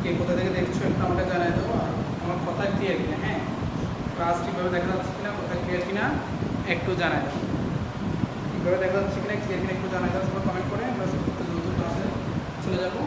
কে কোথা থেকে দেখছো একটু আমাকে জানাই দাও। আর আমার কথা ক্লিয়ার কিনা, হ্যাঁ ক্লাস ঠিকভাবে দেখা যাচ্ছে কিনা, কথা ক্লিয়ার কিনা একটু জানাই দাও। ঠিকভাবে দেখা যাচ্ছে কিনা, ক্লিয়ার কিনা একটু জানাই দাও সবাই কমেন্ট করে। আমরা দ্রুত ক্লাসে চলে যাবো।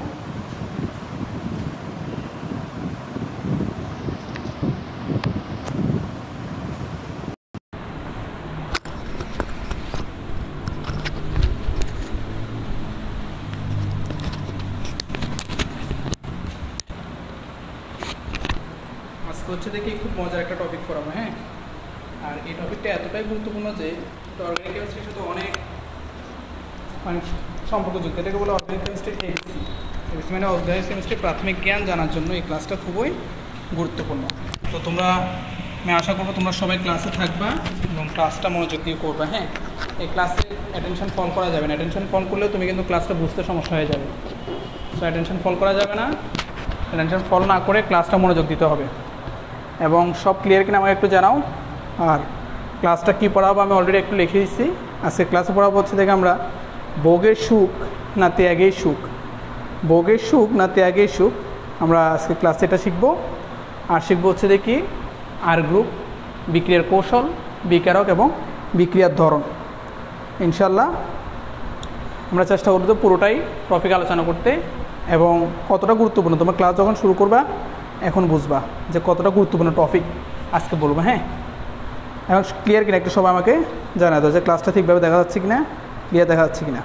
আজকে হচ্ছে দেখি খুব মজার একটা টপিক পড়াবো, হ্যাঁ। আর এই টপিকটা এতটাই গুরুত্বপূর্ণ যে অর্গানিক কেমিস্ট্রির সাথে অনেক মানে সম্পর্কযুক্ত। এটাকে বলে অর্গানিক কেমিস্ট্রি এবিসি। এবিসি মানে অর্গানিক কেমিস্ট্রির প্রাথমিক জ্ঞান জানার জন্য এই ক্লাসটা খুবই গুরুত্বপূর্ণ। তো তোমরা, আমি আশা করবো তোমরা সবাই ক্লাসে থাকবা এবং ক্লাসটা মনোযোগ দিয়ে করবা, হ্যাঁ। এই ক্লাসে অ্যাটেনশন ফল করা যাবে না। অ্যাটেনশন ফল করলেও তুমি কিন্তু ক্লাসটা বুঝতে সমস্যা হয়ে যাবে। সো অ্যাটেনশন ফল করা যাবে না। অ্যাটেনশন ফল না করে ক্লাসটা মনোযোগ দিতে হবে। এবং সব ক্লিয়ার কিনা আমাকে একটু জানাও। আর ক্লাসটা কী পড়াবো আমি অলরেডি একটু লিখে দিচ্ছি। আজকে ক্লাসে পড়াবো হচ্ছে দেখে আমরা ভোগের সুখ না ত্যাগের সুখ। ভোগের সুখ না ত্যাগের সুখ আমরা আজকে ক্লাসে এটা শিখবো। আর শিখবো হচ্ছে দেখি আর গ্রুপ, বিক্রিয়ার কৌশল, বিকারক এবং বিক্রিয়ার ধরন। ইনশাল্লাহ আমরা চেষ্টা করবো পুরোটাই টপিক আলোচনা করতে। এবং কতটা গুরুত্বপূর্ণ তোমার ক্লাস যখন শুরু করবা এখন বুঝবা যে কতটা গুরুত্বপূর্ণ টপিক আজকে বলবো, হ্যাঁ। এখন ক্লিয়ার কিনা একটু সবাই আমাকে জানাই দাও যে ক্লাসটা ঠিকভাবে দেখা যাচ্ছে কিনা, ক্লিয়ার দেখা যাচ্ছে কিনা।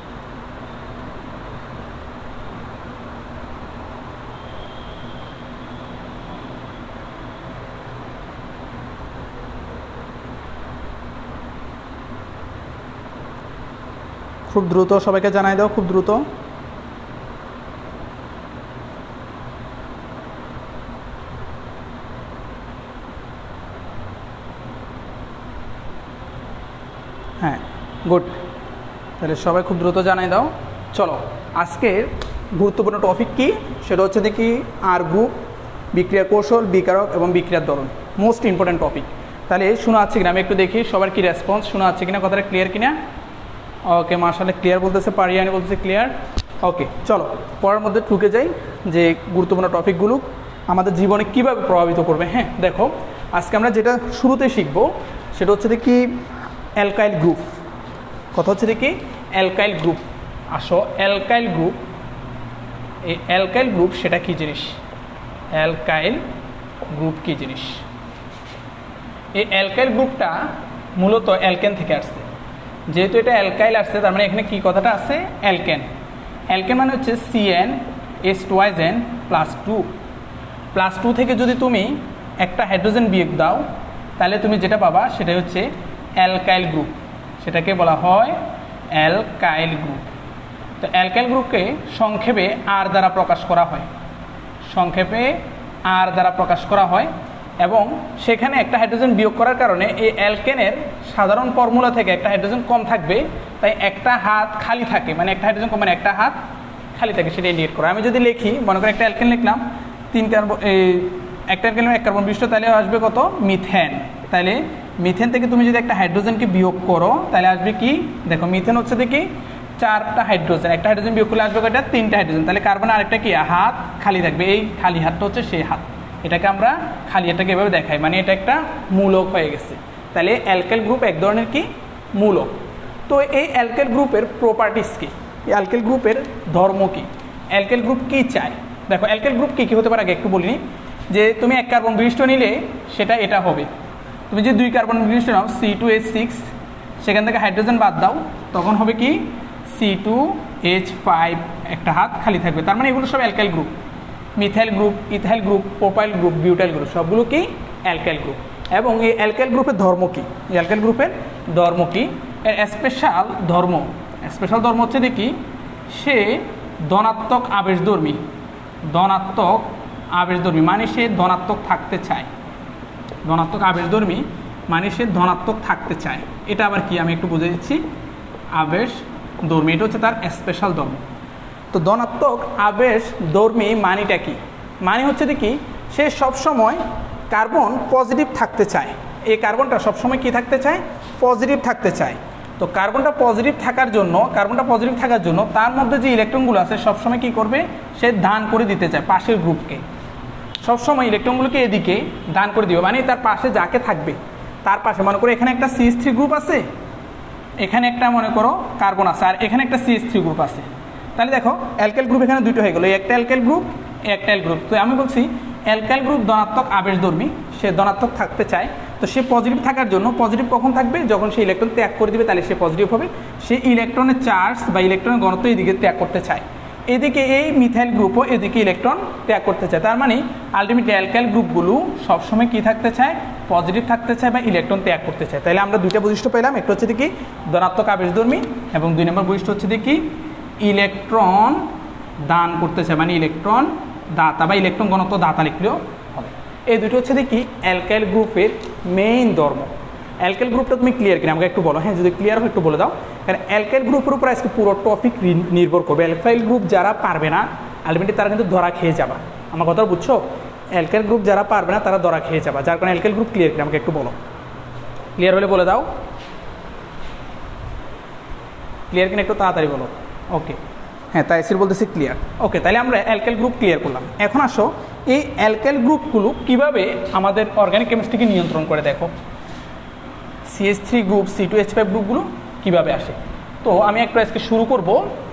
খুব দ্রুত সবাইকে জানাই দাও, খুব দ্রুত। হ্যাঁ, গুড। তাহলে সবাই খুব দ্রুত জানাই দাও। চলো আজকের গুরুত্বপূর্ণ টপিক কি সেটা হচ্ছে দেখি আর গ্রুপ, বিক্রিয়া কৌশল, বিকারক এবং বিক্রিয়ার ধরন। Most important topic. তাহলে শোনা যাচ্ছে কিনা আমি একটু দেখি সবার কি রেসপন্স, শোনা যাচ্ছে কিনা, কথাটা ক্লিয়ার কিনা। ওকে, মাশাআল্লাহ ক্লিয়ার বলতেছে, পারিয়ানি বলতেছে ক্লিয়ার। ওকে, চলো পড়ার মধ্যে ঢুকে যাই যে গুরুত্বপূর্ণ টপিকগুলো আমাদের জীবনে কিভাবে প্রভাবিত করবে। হ্যাঁ দেখো, আজকে আমরা যেটা শুরুতে শিখবো সেটা হচ্ছে দেখি অ্যালকাইল গ্রুপ। কথা হচ্ছে দেখি অ্যালকাইল গ্রুপ। আসো অ্যালকাইল গ্রুপ, এই অ্যালকাইল গ্রুপ সেটা কি জিনিস, অ্যালকাইল গ্রুপ কি জিনিস। এই অ্যালকাইল গ্রুপটা মূলত অ্যালকেন থেকে আসছে। যেহেতু এটা অ্যালকাইল আসছে তার মানে এখানে কি কথাটা আছে, অ্যালকেন। অ্যালকেন মানে হচ্ছে CnH2n +2 থেকে যদি তুমি একটা হাইড্রোজেন বিয়োগ দাও তাহলে তুমি যেটা পাবা সেটা হচ্ছে অ্যালকাইল গ্রুপ। সেটাকে বলা হয় অ্যালকাইল গ্রুপ। তো অ্যালকাইল গ্রুপকে সংক্ষেপে আর দ্বারা প্রকাশ করা হয়, সংক্ষেপে আর দ্বারা প্রকাশ করা হয়। এবং সেখানে একটা হাইড্রোজেন বিয়োগ করার কারণে এই অ্যালকেনের সাধারণ ফর্মুলা থেকে একটা হাইড্রোজেন কম থাকবে, তাই একটা হাত খালি থাকে, মানে একটা হাইড্রোজেন কম মানে একটা হাত খালি থাকে, সেটা ইন্ডিকেট করে। আমি যদি লিখি মনে করি একটা অ্যালকেন লিখলাম, 3 কার্বন, একটা অ্যালকেনের 1 কার্বন বিশিষ্ট, তাহলে আসবে কত, মিথেন। তাহলে মিথেন থেকে তুমি যদি একটা হাইড্রোজেনকে বিয়োগ করো তাহলে আসবে কি, দেখো মিথেন হচ্ছে দেখি 4টা হাইড্রোজেন, একটা হাইড্রোজেন বিয়োগ করলে আসবে কয়টা, 3টা হাইড্রোজেন। তাহলে কার্বনের আরেকটা কি হাত খালি থাকবে, এই খালি হাতটা হচ্ছে সেই হাত। এটাকে আমরা খালি হাতটাকে এভাবে দেখাই, মানে এটা একটা মূলক হয়ে গেছে। তাহলে অ্যালকাইল গ্রুপ এক ধরনের কি মূলক। তো এই অ্যালকাইল গ্রুপের প্রপার্টিস কি, এই অ্যালকাইল গ্রুপের ধর্ম কি, অ্যালকাইল গ্রুপ কি চায়। দেখো অ্যালকাইল গ্রুপ কি কি হতে পারে আগে একটু বলিনি, যে তুমি 1 কার্বন বিশিষ্ট নিলে সেটা এটা হবে। তুমি যদি 2 কার্বন বিশিষ্ট নাও C2H6, সেখান থেকে হাইড্রোজেন বাদ দাও তখন হবে কি C2H5, একটা হাত খালি থাকবে। তার মানে এগুলো সব alkyl group. Methyl group, ethyl group, propyl group, butyl group সবগুলো কি অ্যালকাইল গ্রুপ। এবং এই অ্যালকাইল গ্রুপের ধর্ম কি, এই অ্যালকাইল গ্রুপের ধর্ম কি, এর স্পেশাল ধর্ম, স্পেশাল ধর্ম হচ্ছে দেখি সে ধনাত্মক আবেশধর্মী, ধনাত্মক আবেশধর্মী মানে সে ধনাত্মক থাকতে চায়, ধনাত্মক আবেশধর্মী মানে সে ধনাত্মক থাকতে চায়। এটা আবার কি আমি একটু বুঝে দিচ্ছি, আবেশধর্মী এটা হচ্ছে তার স্পেশাল ধর্ম। তো ধনাত্মক আবেশধর্মী মানেটা কি, মানে হচ্ছে দেখি সে সবসময় কার্বন পজিটিভ থাকতে চায়, এই কার্বনটা সবসময় কি থাকতে চায়, পজিটিভ থাকতে চায়। তো কার্বনটা পজিটিভ থাকার জন্য তার মধ্যে যে ইলেকট্রনগুলো আছে সবসময় কি করবে, সে দান করে দিতে চায় পাশের গ্রুপকে। সবসময় ইলেকট্রনগুলোকে এদিকে দান করে দিবে, মানে তার পাশে যাকে থাকবে তার পাশে, মনে করো এখানে একটা CH3 গ্রুপ আছে, এখানে একটা মনে করো কার্বন আছে, আর এখানে একটা CH3 গ্রুপ আছে। তাহলে দেখো অ্যালকাইল গ্রুপ এখানে দুটো হয়ে গেল, একটা অ্যালকাইল গ্রুপ, একটা অ্যাল গ্রুপ। তো আমি বলছি অ্যালকাইল গ্রুপ ধনাত্মক আবেশধর্মী, সে ধনাত্মক থাকতে চায়, তো সে পজিটিভ থাকার জন্য, পজিটিভ কখন থাকবে, যখন সে ইলেকট্রন ত্যাগ করে দিবে তাহলে সে পজিটিভ হবে। সে ইলেকট্রনের চার্জ বা ইলেকট্রনের ঘনত্ব এদিকে ত্যাগ করতে চায়, এদিকে এই মিথাইল গ্রুপও এদিকে ইলেকট্রন ত্যাগ করতে চায়। তার মানে আলটিমেটলি অ্যালকাইল গ্রুপগুলো সবসময় কি থাকতে চায়, পজিটিভ থাকতে চায় বা ইলেকট্রন ত্যাগ করতে চায়। তাহলে আমরা দুইটা বৈশিষ্ট্য পেলাম, একটা হচ্ছে কি ধনাত্মক আবেশধর্মী, এবং 2 নম্বর বৈশিষ্ট্য হচ্ছে কি ইলেকট্রন দান করতে চায়, মানে ইলেকট্রন দাতা বা ইলেকট্রন ঘনত্ব দাতা লিখলেও হবে। এই দুটো হচ্ছে কি অ্যালকাইল গ্রুপের মেইন ধর্ম। অ্যালকাইল গ্রুপটা তুমি ক্লিয়ার কিনা আমাকে একটু বলো, হ্যাঁ যদি ক্লিয়ার হয় একটু বলে দাও, কারণ অ্যালকাইল গ্রুপের উপর আজকে পুরো টপিক নির্ভর করবে। অ্যালকাইল গ্রুপ যারা পারবে না আলটিমেটলি তারা কিন্তু ধরা খেয়ে যাবা, আমার কথা বুঝছো? অ্যালকাইল গ্রুপ যারা পারবে না তারা ধরা খেয়ে যাবা, যার কারণে অ্যালকাইল গ্রুপ ক্লিয়ার কিনা আমাকে একটু বলো, ক্লিয়ার হলে বলে দাও, ক্লিয়ার কিনা একটু তাড়াতাড়ি বলো। ওকে, হ্যাঁ তাইসির বলতেছি ক্লিয়ার। ওকে, তাহলে আমরা অ্যালকাইল গ্রুপ ক্লিয়ার করলাম। এখন আসো এই অ্যালকাইল গ্রুপগুলো কিভাবে আমাদের অর্গানিক কেমিস্ট্রিকে নিয়ন্ত্রণ করে, দেখো CH3 গ্রুপ, C2H5 গ্রুপগুলো কিভাবে আসে। তো আমি একটু আজকে শুরু করব।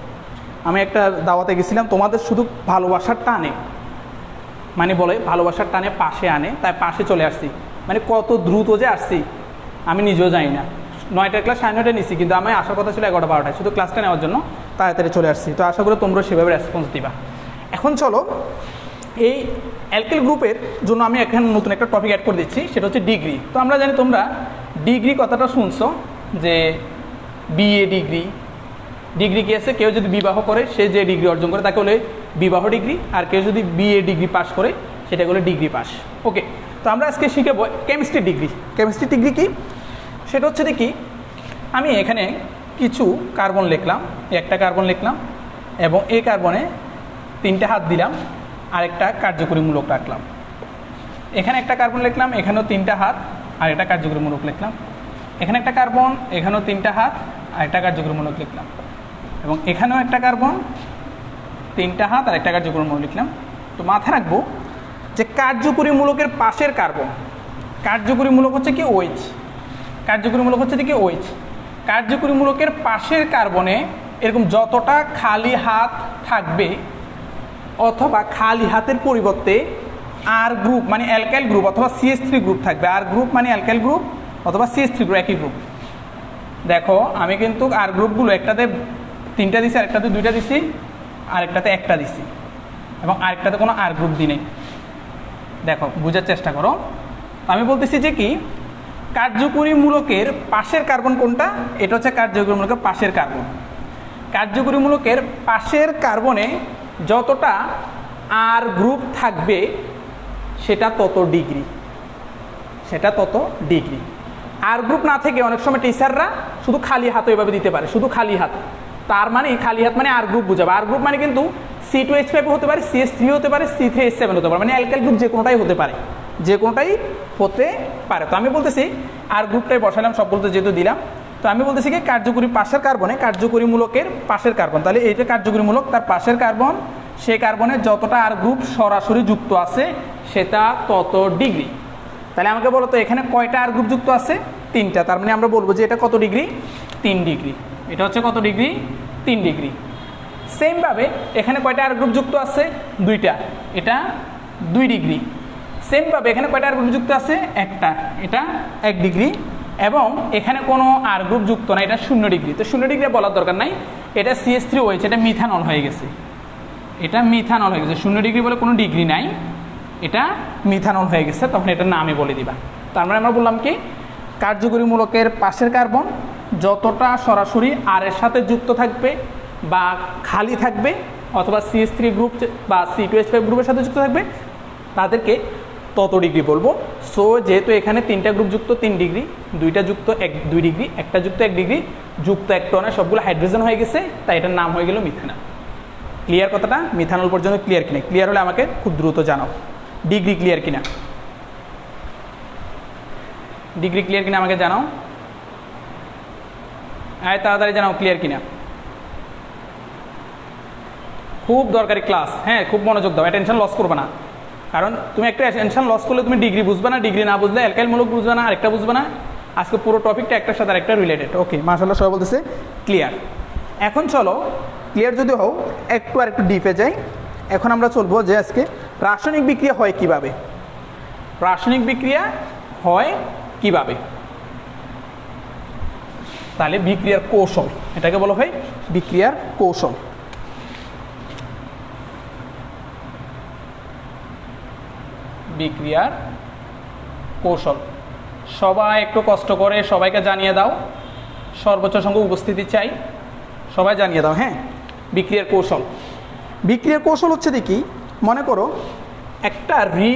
আমি একটা দাওয়াতে গেছিলাম, তোমাদের শুধু ভালোবাসার টানে, মানে বলে ভালোবাসার টানে পাশে আনে, তাই পাশে চলে আসছি। মানে কত দ্রুত যে আসছি আমি নিজেও জানি না। 9টার ক্লাস 9:30 নিচ্ছি, কিন্তু আমি আসার কথা ছিল 11টা 12টায়, শুধু ক্লাসটা নেওয়ার জন্য তাড়াতাড়ি চলে আসছি। তো আশা করি তোমরা সেভাবে রেসপন্স দিবা। এখন চলো এই অ্যালকাইল গ্রুপের জন্য আমি এখানে নতুন একটা টপিক অ্যাড করে দিচ্ছি, সেটা হচ্ছে ডিগ্রি। তো আমরা জানি তোমরা ডিগ্রি কথাটা শুনছো, যে BA ডিগ্রি, ডিগ্রি কি আছে, কেউ যদি বিবাহ করে সে যে ডিগ্রি অর্জন করে তাকে বলে বিবাহ ডিগ্রি, আর কেউ যদি BA ডিগ্রি পাস করে সেটা বলে ডিগ্রি পাস। ওকে, তো আমরা আজকে শিখাবো কেমিস্ট্রি ডিগ্রি। কেমিস্ট্রি ডিগ্রি কি, সেটা হচ্ছে কি আমি এখানে কিছু কার্বন লিখলাম, একটা কার্বন লিখলাম, এবং এই কার্বনে 3টে হাত দিলাম, আরেকটা কার্যকরীমূলক রাখলাম। এখানে একটা কার্বন লিখলাম, এখানেও 3টা হাত, আর একটা কার্যকরীমূলক লিখলাম। এখানে একটা কার্বন, এখানেও 3টা হাত, আর একটা কার্যকরীমূলক লিখলাম। এবং এখানেও একটা কার্বন, 3টা হাত, আর একটা কার্যকরীমূলক লিখলাম। তো মাথায় রাখবো যে কার্যকরীমূলকের পাশের কার্বন, কার্যকরীমূলক হচ্ছে কি OH, কার্যকরীমূলক হচ্ছে কি OH। কার্যকরীমূলকের পাশের কার্বনে এরকম যতটা খালি হাত থাকবে, অথবা খালি হাতের পরিবর্তে আর গ্রুপ মানে অ্যালকাইল গ্রুপ অথবা CH3 গ্রুপ থাকবে। আর গ্রুপ মানে অ্যালকাইল গ্রুপ অথবা CH3 গ্রুপ, একই গ্রুপ। দেখো আমি কিন্তু আর গ্রুপগুলো একটাতে 3টা দিছি, আরেকটাতে 2টা দিছি, আরেকটাতে 1টা দিছি, এবং আরেকটাতে কোনো আর গ্রুপ দিই নেই। দেখো বোঝার চেষ্টা করো। আমি বলতেছি যে কি কার্যকরীমূলকের পাশের কার্বন কোনটা, এটা হচ্ছে কার্যকরীমূলকের পাশের কার্বন। কার্যকরীমূলকের পাশের কার্বনে যতটা আর গ্রুপ থাকবে সেটা তত ডিগ্রি, সেটা তত ডিগ্রি। আর গ্রুপ না থেকে অনেক সময় টিচাররা শুধু খালি হাত এভাবে দিতে পারে, শুধু খালি হাত। তার মানে খালি হাত মানে আর গ্রুপ বোঝাবে। আর গ্রুপ মানে কিন্তু C2H5 হতে পারে, CH3 হতে পারে, C3H7 হতে পারে, মানে অ্যালকাইল গ্রুপ যে কোনোটাই হতে পারে, যে কোনোটাই হতে পারে। তো আমি বলতেছি আর গ্রুপটাই বসালাম, সবগুলোতে যেহেতু দিলাম। তো আমি বলতেছি কি কার্যকরী পাশের কার্বনে, কার্যকরীমূলকের পাশের কার্বন, তাহলে এইটা কার্যকরীমূলক, তার পাশের কার্বন, সেই কার্বনে যতটা আর গ্রুপ সরাসরি যুক্ত আছে সেটা তত ডিগ্রি। তাহলে আমাকে বলো তো এখানে কয়টা আর গ্রুপ যুক্ত আছে, 3টা। তার মানে আমরা বলবো যে এটা কত ডিগ্রি, 3 ডিগ্রি। এটা হচ্ছে কত ডিগ্রি, 3 ডিগ্রি। সেমভাবে এখানে কয়টা আর গ্রুপ যুক্ত আছে, 2টা, এটা 2 ডিগ্রি। সেমভাবে এখানে কয়টা আর গ্রুপ যুক্ত আছে, একটা, এটা 1 ডিগ্রি। এবং এখানে কোনো আর গ্রুপ যুক্ত না, এটা 0 ডিগ্রি। তো 0 ডিগ্রি বলার দরকার নাই, এটা CH3OH, এটা মিথানল হয়ে গেছে, এটা মিথানল হয়ে গেছে। 0 ডিগ্রি বলে কোনো ডিগ্রি নাই, এটা মিথানল হয়ে গেছে, তখন এটার নামই বলে দিবা। তার মানে আমরা বললাম কি কার্যকরীমূলকের পাশের কার্বন যতটা সরাসরি আর এর সাথে যুক্ত থাকবে বা খালি থাকবে, অথবা CH3 গ্রুপ বা C2H5 গ্রুপের সাথে যুক্ত থাকবে, তাদেরকে তত ডিগ্রি বলবো। সো যেহেতু এখানে 3টা গ্রুপ যুক্ত 3 ডিগ্রি, 2টা যুক্ত 2 ডিগ্রি, একটা যুক্ত 1 ডিগ্রি, যুক্ত একটা অনেক সবগুলো হাইড্রোজেন হয়ে গেছে, তাই এটার নাম হয়ে গেল মিথানল। ক্লিয়ার কথাটা? মিথানল পর্যন্ত ক্লিয়ার কিনা? ক্লিয়ার হলে আমাকে খুব দ্রুত জানাও ডিগ্রি ক্লিয়ার কিনা, ডিগ্রি ক্লিয়ার কিনা আমাকে জানাও। তাড়াতাড়ি জানাও ক্লিয়ার কিনা। খুব দরকারি ক্লাস, হ্যাঁ খুব মনোযোগ দাও, অ্যাটেনশন লস করবে না। কারণ তুমি একটা অ্যাটেনশন লস করলে তুমি ডিগ্রি বুঝবে না, ডিগ্রি না বুঝলে অ্যালকাইল মূলক বুঝবে না, আরেকটা বুঝবে না। আজকে পুরো টপিকটা একটার সাথে আরেকটা রিলেটেড। ওকে, মাশাআল্লাহ সবাই বলতেছে ক্লিয়ার। এখন চলো ক্লিয়ার যদি হও একটু আর একটু ডিপে যাই। এখন আমরা চলবো যে আজকে রাসায়নিক বিক্রিয়া হয় কিভাবে, রাসায়নিক বিক্রিয়া হয় কিভাবে। তাহলে বিক্রিয়ার কৌশল, এটাকে বলা হয় বিক্রিয়ার কৌশল। বিক্রিয়ার কৌশল সবাই একটু কষ্ট করে সবাইকে জানিয়ে দাও, সর্বোচ্চ সংখ্যক উপস্থিতি চাই, সবাই জানিয়ে দাও। হ্যাঁ, বিক্রিয়ার কৌশল, বিক্রিয়ার কৌশল হচ্ছে দেখি, মনে করো একটা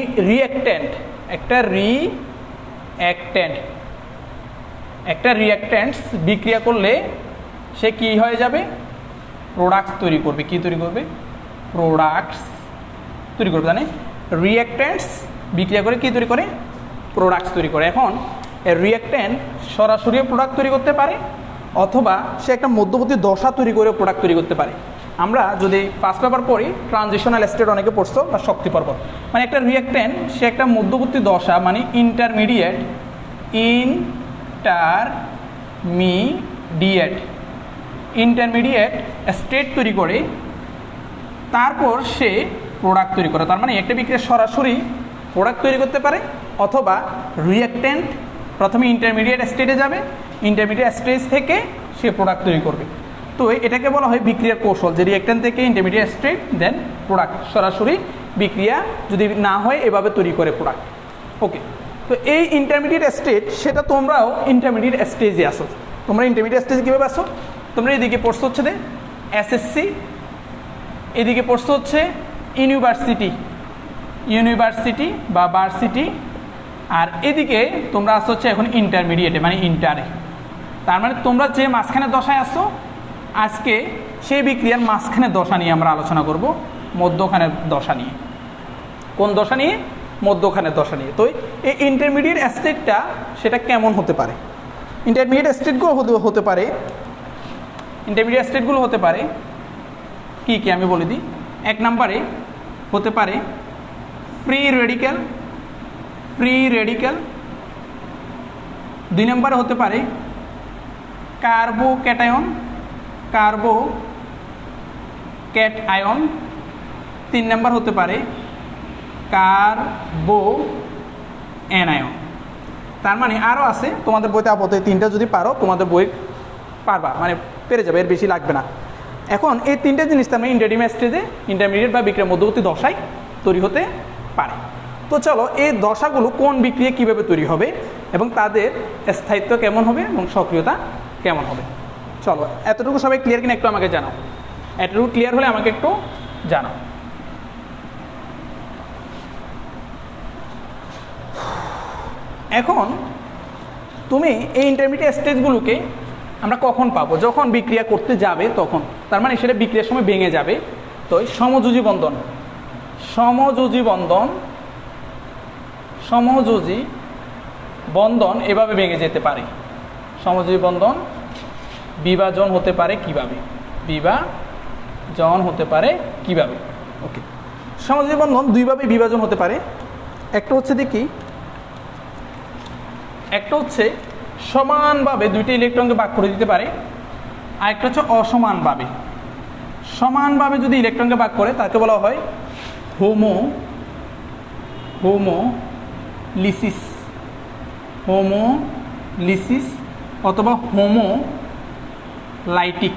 রিঅ্যাক্ট্যান্টস বিক্রিয়া করলে সে কি হয়ে যাবে, প্রোডাক্টস তৈরি করবে। কি তৈরি করবে? প্রোডাক্টস তৈরি করবে। জানে রিঅ্যাক্ট্যান্টস বিক্রিয়া করে কি তৈরি করে? প্রোডাক্টস তৈরি করে। এখন রিঅ্যাক্ট্যান্ট সরাসরি প্রোডাক্ট তৈরি করতে পারে, অথবা সে একটা মধ্যবর্তী দশা তৈরি করে প্রোডাক্ট তৈরি করতে পারে। আমরা যদি ফার্স্ট পেপার পড়ি ট্রানজিশনাল স্টেট অনেকে পড়ছো বা শক্তি পর্ব, মানে একটা রিঅ্যাক্ট্যান্ট সে একটা মধ্যবর্তী দশা মানে ইন্টারমিডিয়েট স্টেট তৈরি করে, তারপর সে প্রোডাক্ট তৈরি করে। তার মানে একটা বিক্রিয়া সরাসরি প্রোডাক্ট তৈরি করতে পারে, অথবা রিঅ্যাক্ট্যান্ট প্রথমে ইন্টারমিডিয়েট স্টেটে যাবে, ইন্টারমিডিয়েট স্টেজ থেকে সে প্রোডাক্ট তৈরি করবে। তো এটাকে বলা হয় বিক্রিয়ার কৌশল, যে রিঅ্যাক্ট্যান্ট থেকে ইন্টারমিডিয়েট স্টেট দেন প্রোডাক্ট, সরাসরি বিক্রিয়া যদি না হয় এভাবে তৈরি করে প্রোডাক্ট। ওকে, তো এই ইন্টারমিডিয়েট স্টেট সেটা তোমরাও ইন্টারমিডিয়েট স্টেজে আসো। তোমরা ইন্টারমিডিয়েট স্টেজে কীভাবে আসো? তোমরা এদিকে পড়ছো হচ্ছে যে এসএসসি, এদিকে পড়ছো হচ্ছে ইউনিভার্সিটি বা ভার্সিটি, আর এদিকে তোমরা আসছো হচ্ছে এখন ইন্টারমিডিয়েটে মানে ইন্টারে। তার মানে তোমরা যে মাঝখানে দশায় আসছো, আজকে সেই বিক্রিয়ার মাঝখানে দশা নিয়ে আমরা আলোচনা করব, মধ্যখানের দশা নিয়ে। কোন দশা নিয়ে? মধ্যখানের দশা নিয়ে। তো এই ইন্টারমিডিয়েট স্টেটটা সেটা কেমন হতে পারে? ইন্টারমিডিয়েট স্টেটগুলো হতে পারে কি কি আমি বলে দিই। এক নম্বরে হতে পারে ফ্রি রেডিক্যাল। দুই নম্বরে হতে পারে কার্বোক্যাটায়ন। তিন নম্বর হতে পারে কার্বোএনায়ন। তার মানে আরও আছে, তোমাদের বইতে আপাতত তিনটা যদি পারো তোমাদের বই পারবা, মানে পেরে যাবে, এর বেশি লাগবে না। এখন এই তিনটে জিনিস তার মানে ইন্টারমিডিয়েট বা বিক্রিয়ার মধ্যবর্তী দশায় তৈরি হতে পারে। তো চলো এই দশাগুলো কোন বিক্রিয়া কিভাবে তৈরি হবে এবং তাদের স্থায়িত্ব কেমন হবে এবং সক্রিয়তা কেমন হবে, চলো এতটুকু সবাই ক্লিয়ার কিনা একটু আমাকে জানাও। এতটুকু ক্লিয়ার হলে আমাকে একটু জানাও। এখন তুমি এই ইন্টারমিডিয়েট স্টেজগুলোকে আমরা কখন পাবো? যখন বিক্রিয়া করতে যাবে তখন। তার মানে সেটা বিক্রিয়ার সময় ভেঙে যাবে। তো সমযোজী বন্ধন এভাবে ভেঙে যেতে পারে। সমযোজী বন্ধন বিভাজন হতে পারে কিভাবে? ওকে, সমযোজী বন্ধন দুইভাবে বিভাজন হতে পারে। একটা হচ্ছে সমানভাবে দুইটা ইলেকট্রনকে ভাগ করে দিতে পারে, আরেকটা হচ্ছে অসমানভাবে। সমানভাবে যদি ইলেকট্রনকে ভাগ করে তাকে বলা হয় হোমোলিসিস অথবা হোমোলাইটিক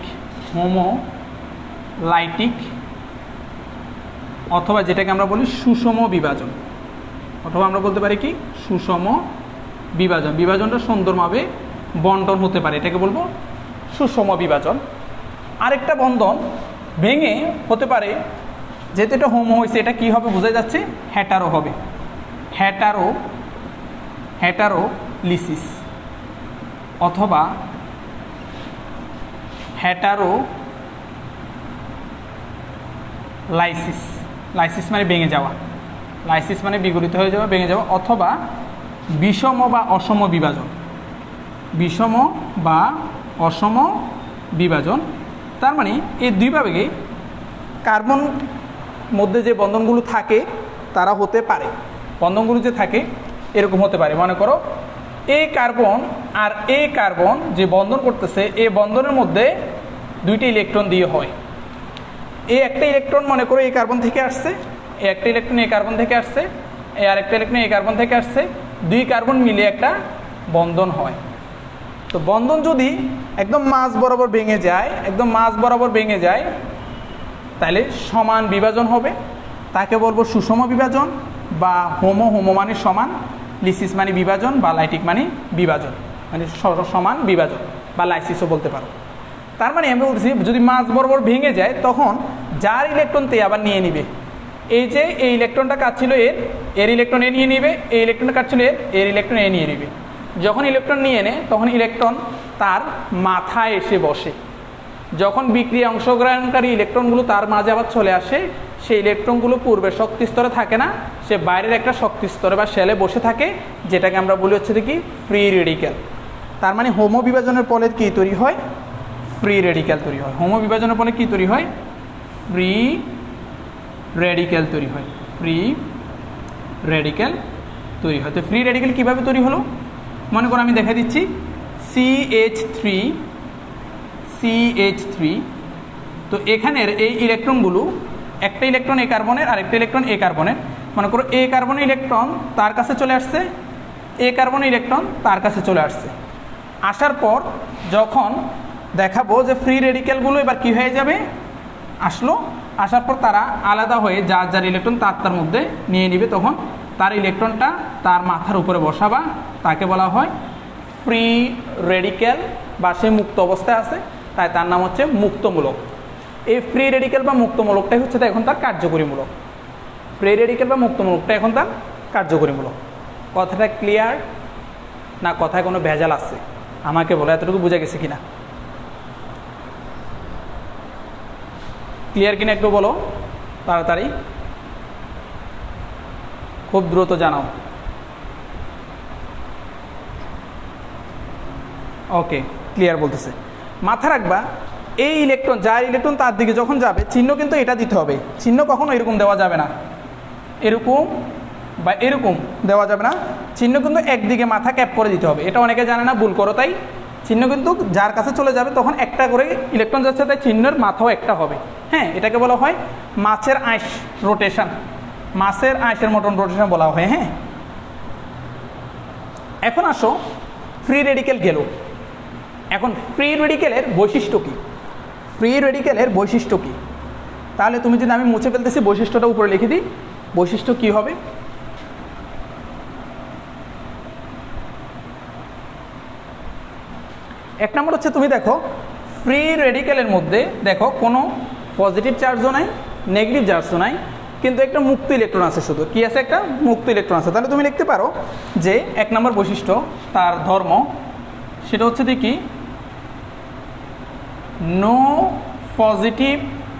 অথবা যেটাকে আমরা বলি সুষম বিভাজন, অথবা আমরা বলতে পারি কি সুষম বিভাজন। বিভাজনটা সুন্দরভাবে বন্টন হতে পারে, এটাকে বলবো সুষম বিভাজন। আরেকটা বন্ধন ভেঙে হতে পারে, যেহেতু এটা হোমো হয়েছে এটা কি হবে বোঝা যাচ্ছে, হেটারো হবে, হেটারোলিসিস অথবা লাইসিস মানে ভেঙে যাওয়া, লাইসিস মানে বিগলিত হয়ে যাওয়া, ভেঙে যাওয়া, অথবা বিষম বা অসম বিভাজন। বিষম বা অসম বিভাজন। তার মানে এই দুই ভাগে কার্বন মধ্যে যে বন্ধনগুলো থাকে তারা হতে পারে, বন্ধনগুলো যে থাকে এরকম হতে পারে। মনে করো এই কার্বন আর এই কার্বন যে বন্ধন করতেছে, এই বন্ধনের মধ্যে দুইটি ইলেকট্রন দিয়ে হয়। এই একটা ইলেকট্রন মনে করো এই কার্বন থেকে আসছে, এই একটা ইলেকট্রন এই কার্বন থেকে আসছে, এই আরেকটা ইলেকট্রন এই কার্বন থেকে আসছে, দুই কার্বন মিলে একটা বন্ধন হয়। তো বন্ধন যদি একদম মাঝ বরাবর ভেঙে যায়, একদম মাঝ বরাবর ভেঙে যায়, তাহলে সমান বিভাজন হবে, তাকে বলবো সুষম বিভাজন বা হোমো মানে সমান, লিসিস মানে বিভাজন বা লাইটিক মানে বিভাজন, মানে সমান বিভাজন বা লাইসিসও বলতে পারো। তার মানে আমি বলছি যদি মাঝ বরাবর ভেঙে যায় তখন যার ইলেকট্রন তে আবার নিয়ে নিবে। এই যে এই ইলেকট্রনটা কাজ ছিল এর ইলেকট্রন এ নিয়ে নিবে, এই ইলেকট্রনটা কাজ ছিল এর ইলেকট্রন এ নিয়ে নিবে। যখন ইলেকট্রন নিয়ে নেয় তখন ইলেকট্রন তার মাথায় এসে বসে। যখন বিক্রিয়া অংশগ্রহণকারী ইলেকট্রনগুলো তার মাঝে আবার চলে আসে, সেই ইলেকট্রনগুলো পূর্বের শক্তি স্তরে থাকে না, সে বাইরের একটা শক্তি স্তরে বা শেলে বসে থাকে, যেটাকে আমরা বলি হচ্ছে কি ফ্রি রেডিক্যাল। তার মানে হোমো বিভাজনের ফলে কি তৈরি হয়? ফ্রি রেডিক্যাল তৈরি হয়। হোমো বিভাজনের ফলে কি তৈরি হয়? ফ্রি রেডিক্যাল তৈরি হয়, ফ্রি রেডিক্যাল তৈরি হয়। তো ফ্রি রেডিক্যাল কীভাবে তৈরি হলো মনে করো আমি দেখা দিচ্ছি। CH3, তো এখানের এই ইলেকট্রনগুলো, একটা ইলেকট্রন এ কার্বনের আর একটা ইলেকট্রন এ কার্বনের, মনে করো এ কার্বনের ইলেকট্রন তার কাছে চলে আসছে, এ কার্বনের ইলেকট্রন তার কাছে চলে আসছে। আসার পর যখন দেখাবো যে ফ্রি রেডিক্যালগুলো এবার কি হয়ে যাবে, আসার পর তারা আলাদা হয়ে যার যার ইলেকট্রন তার মধ্যে নিয়ে নিবে, তখন তার ইলেকট্রনটা তার মাথার উপরে বসাবা, তাকে বলা হয় ফ্রি রেডিক্যাল বা সে মুক্ত অবস্থায় আছে, তাই তার নাম হচ্ছে মুক্তমূলক। এই ফ্রি রেডিক্যাল বা মুক্তমূলকটাই হচ্ছে এখন তার কার্যকরীমূলক। ফ্রি রেডিক্যাল বা মুক্তমূলকটা এখন তার কার্যকরীমূলক। কথাটা ক্লিয়ার না কথায় কোনো ভেজাল আছে আমাকে বলো, এতটুকু বোঝা গেছে কিনা? ক্লিয়ার কিনা একটু বলো তাড়াতাড়ি, খুব দ্রুত জানাও। ওকে, ক্লিয়ার বলতেছে। মাথা রাখবা এই ইলেকট্রন, যার ইলেকট্রন তার দিকে যখন যাবে চিহ্ন কিন্তু এটা দিতে হবে। চিহ্ন কখনো এরকম দেওয়া যাবে না, এরকম বা এরকম দেওয়া যাবে না। চিহ্ন কিন্তু একদিকে মাথা ক্যাপ করে দিতে হবে। এটা অনেকে জানে না, ভুল করো। তাই চিহ্ন কিন্তু যার কাছে চলে যাবে তখন একটা করে ইলেকট্রন যাচ্ছে, তাই চিহ্নের মাথাও একটা হবে। হ্যাঁ, এটাকে বলা হয় মাছের আঁশ রোটেশন, মাছের আঁশের মতন রোটেশন বলা হয়। হ্যাঁ, এখন আসো ফ্রি রেডিক্যাল গেল। এখন ফ্রি রেডিক্যালের বৈশিষ্ট্য কী? ফ্রি রেডিক্যালের বৈশিষ্ট্য কী? তাহলে তুমি যদি আমি মুছে ফেলতেছি বৈশিষ্ট্যটা উপরে লিখে দিই, বৈশিষ্ট্য কী হবে? এক নম্বর হচ্ছে তুমি দেখো ফ্রি রেডিক্যালের মধ্যে দেখো কোনো পজিটিভ চার্জও নাই, নেগেটিভ চার্জও নাই, কিন্তু একটা মুক্ত ইলেকট্রন আছে। শুধু কি আছে? একটা মুক্ত ইলেকট্রন আছে। তাহলে তুমি লিখতে পারো যে এক নম্বর বৈশিষ্ট্য তার ধর্ম, সেটা হচ্ছে কি no positive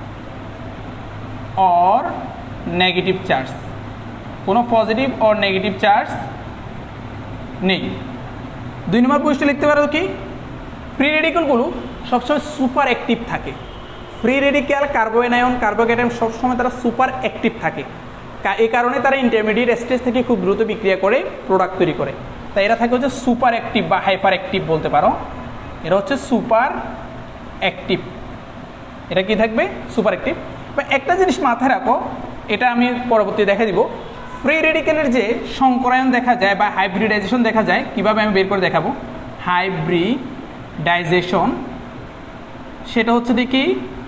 or negative charge, কোনো পজিটিভ অর নেগেটিভ চার্জ নেই। দুই নম্বর বৈশিষ্ট্য লিখতে পারো কি ফ্রি রেডিক্যালগুলো সবসময় সুপার অ্যাক্টিভ থাকে। ফ্রি রেডিক্যাল কার্বোনায়ন কার্বোক্যাটায়ন সবসময় তারা সুপার অ্যাক্টিভ থাকে, এই কারণে তারা ইন্টারমিডিয়েট স্টেজ থেকে খুব দ্রুত বিক্রিয়া করে প্রোডাক্ট তৈরি করে। তাই এরা থাকে হচ্ছে সুপার অ্যাক্টিভ বা হাইপার অ্যাক্টিভ বলতে পারো। এরা হচ্ছে সুপার অ্যাক্টিভ। এটা কি থাকবে? Super active. বা একটা জিনিস মাথায় রাখো, এটা আমি পরবর্তী দেখা দিব। ফ্রি রেডিক্যালের যে সংকরায়ন দেখা যায় বা হাইব্রিডাইজেশন দেখা যায়, কিভাবে আমি বের করে দেখাবো। হাইব্রিডাইজেশন সেটা হচ্ছে দেখি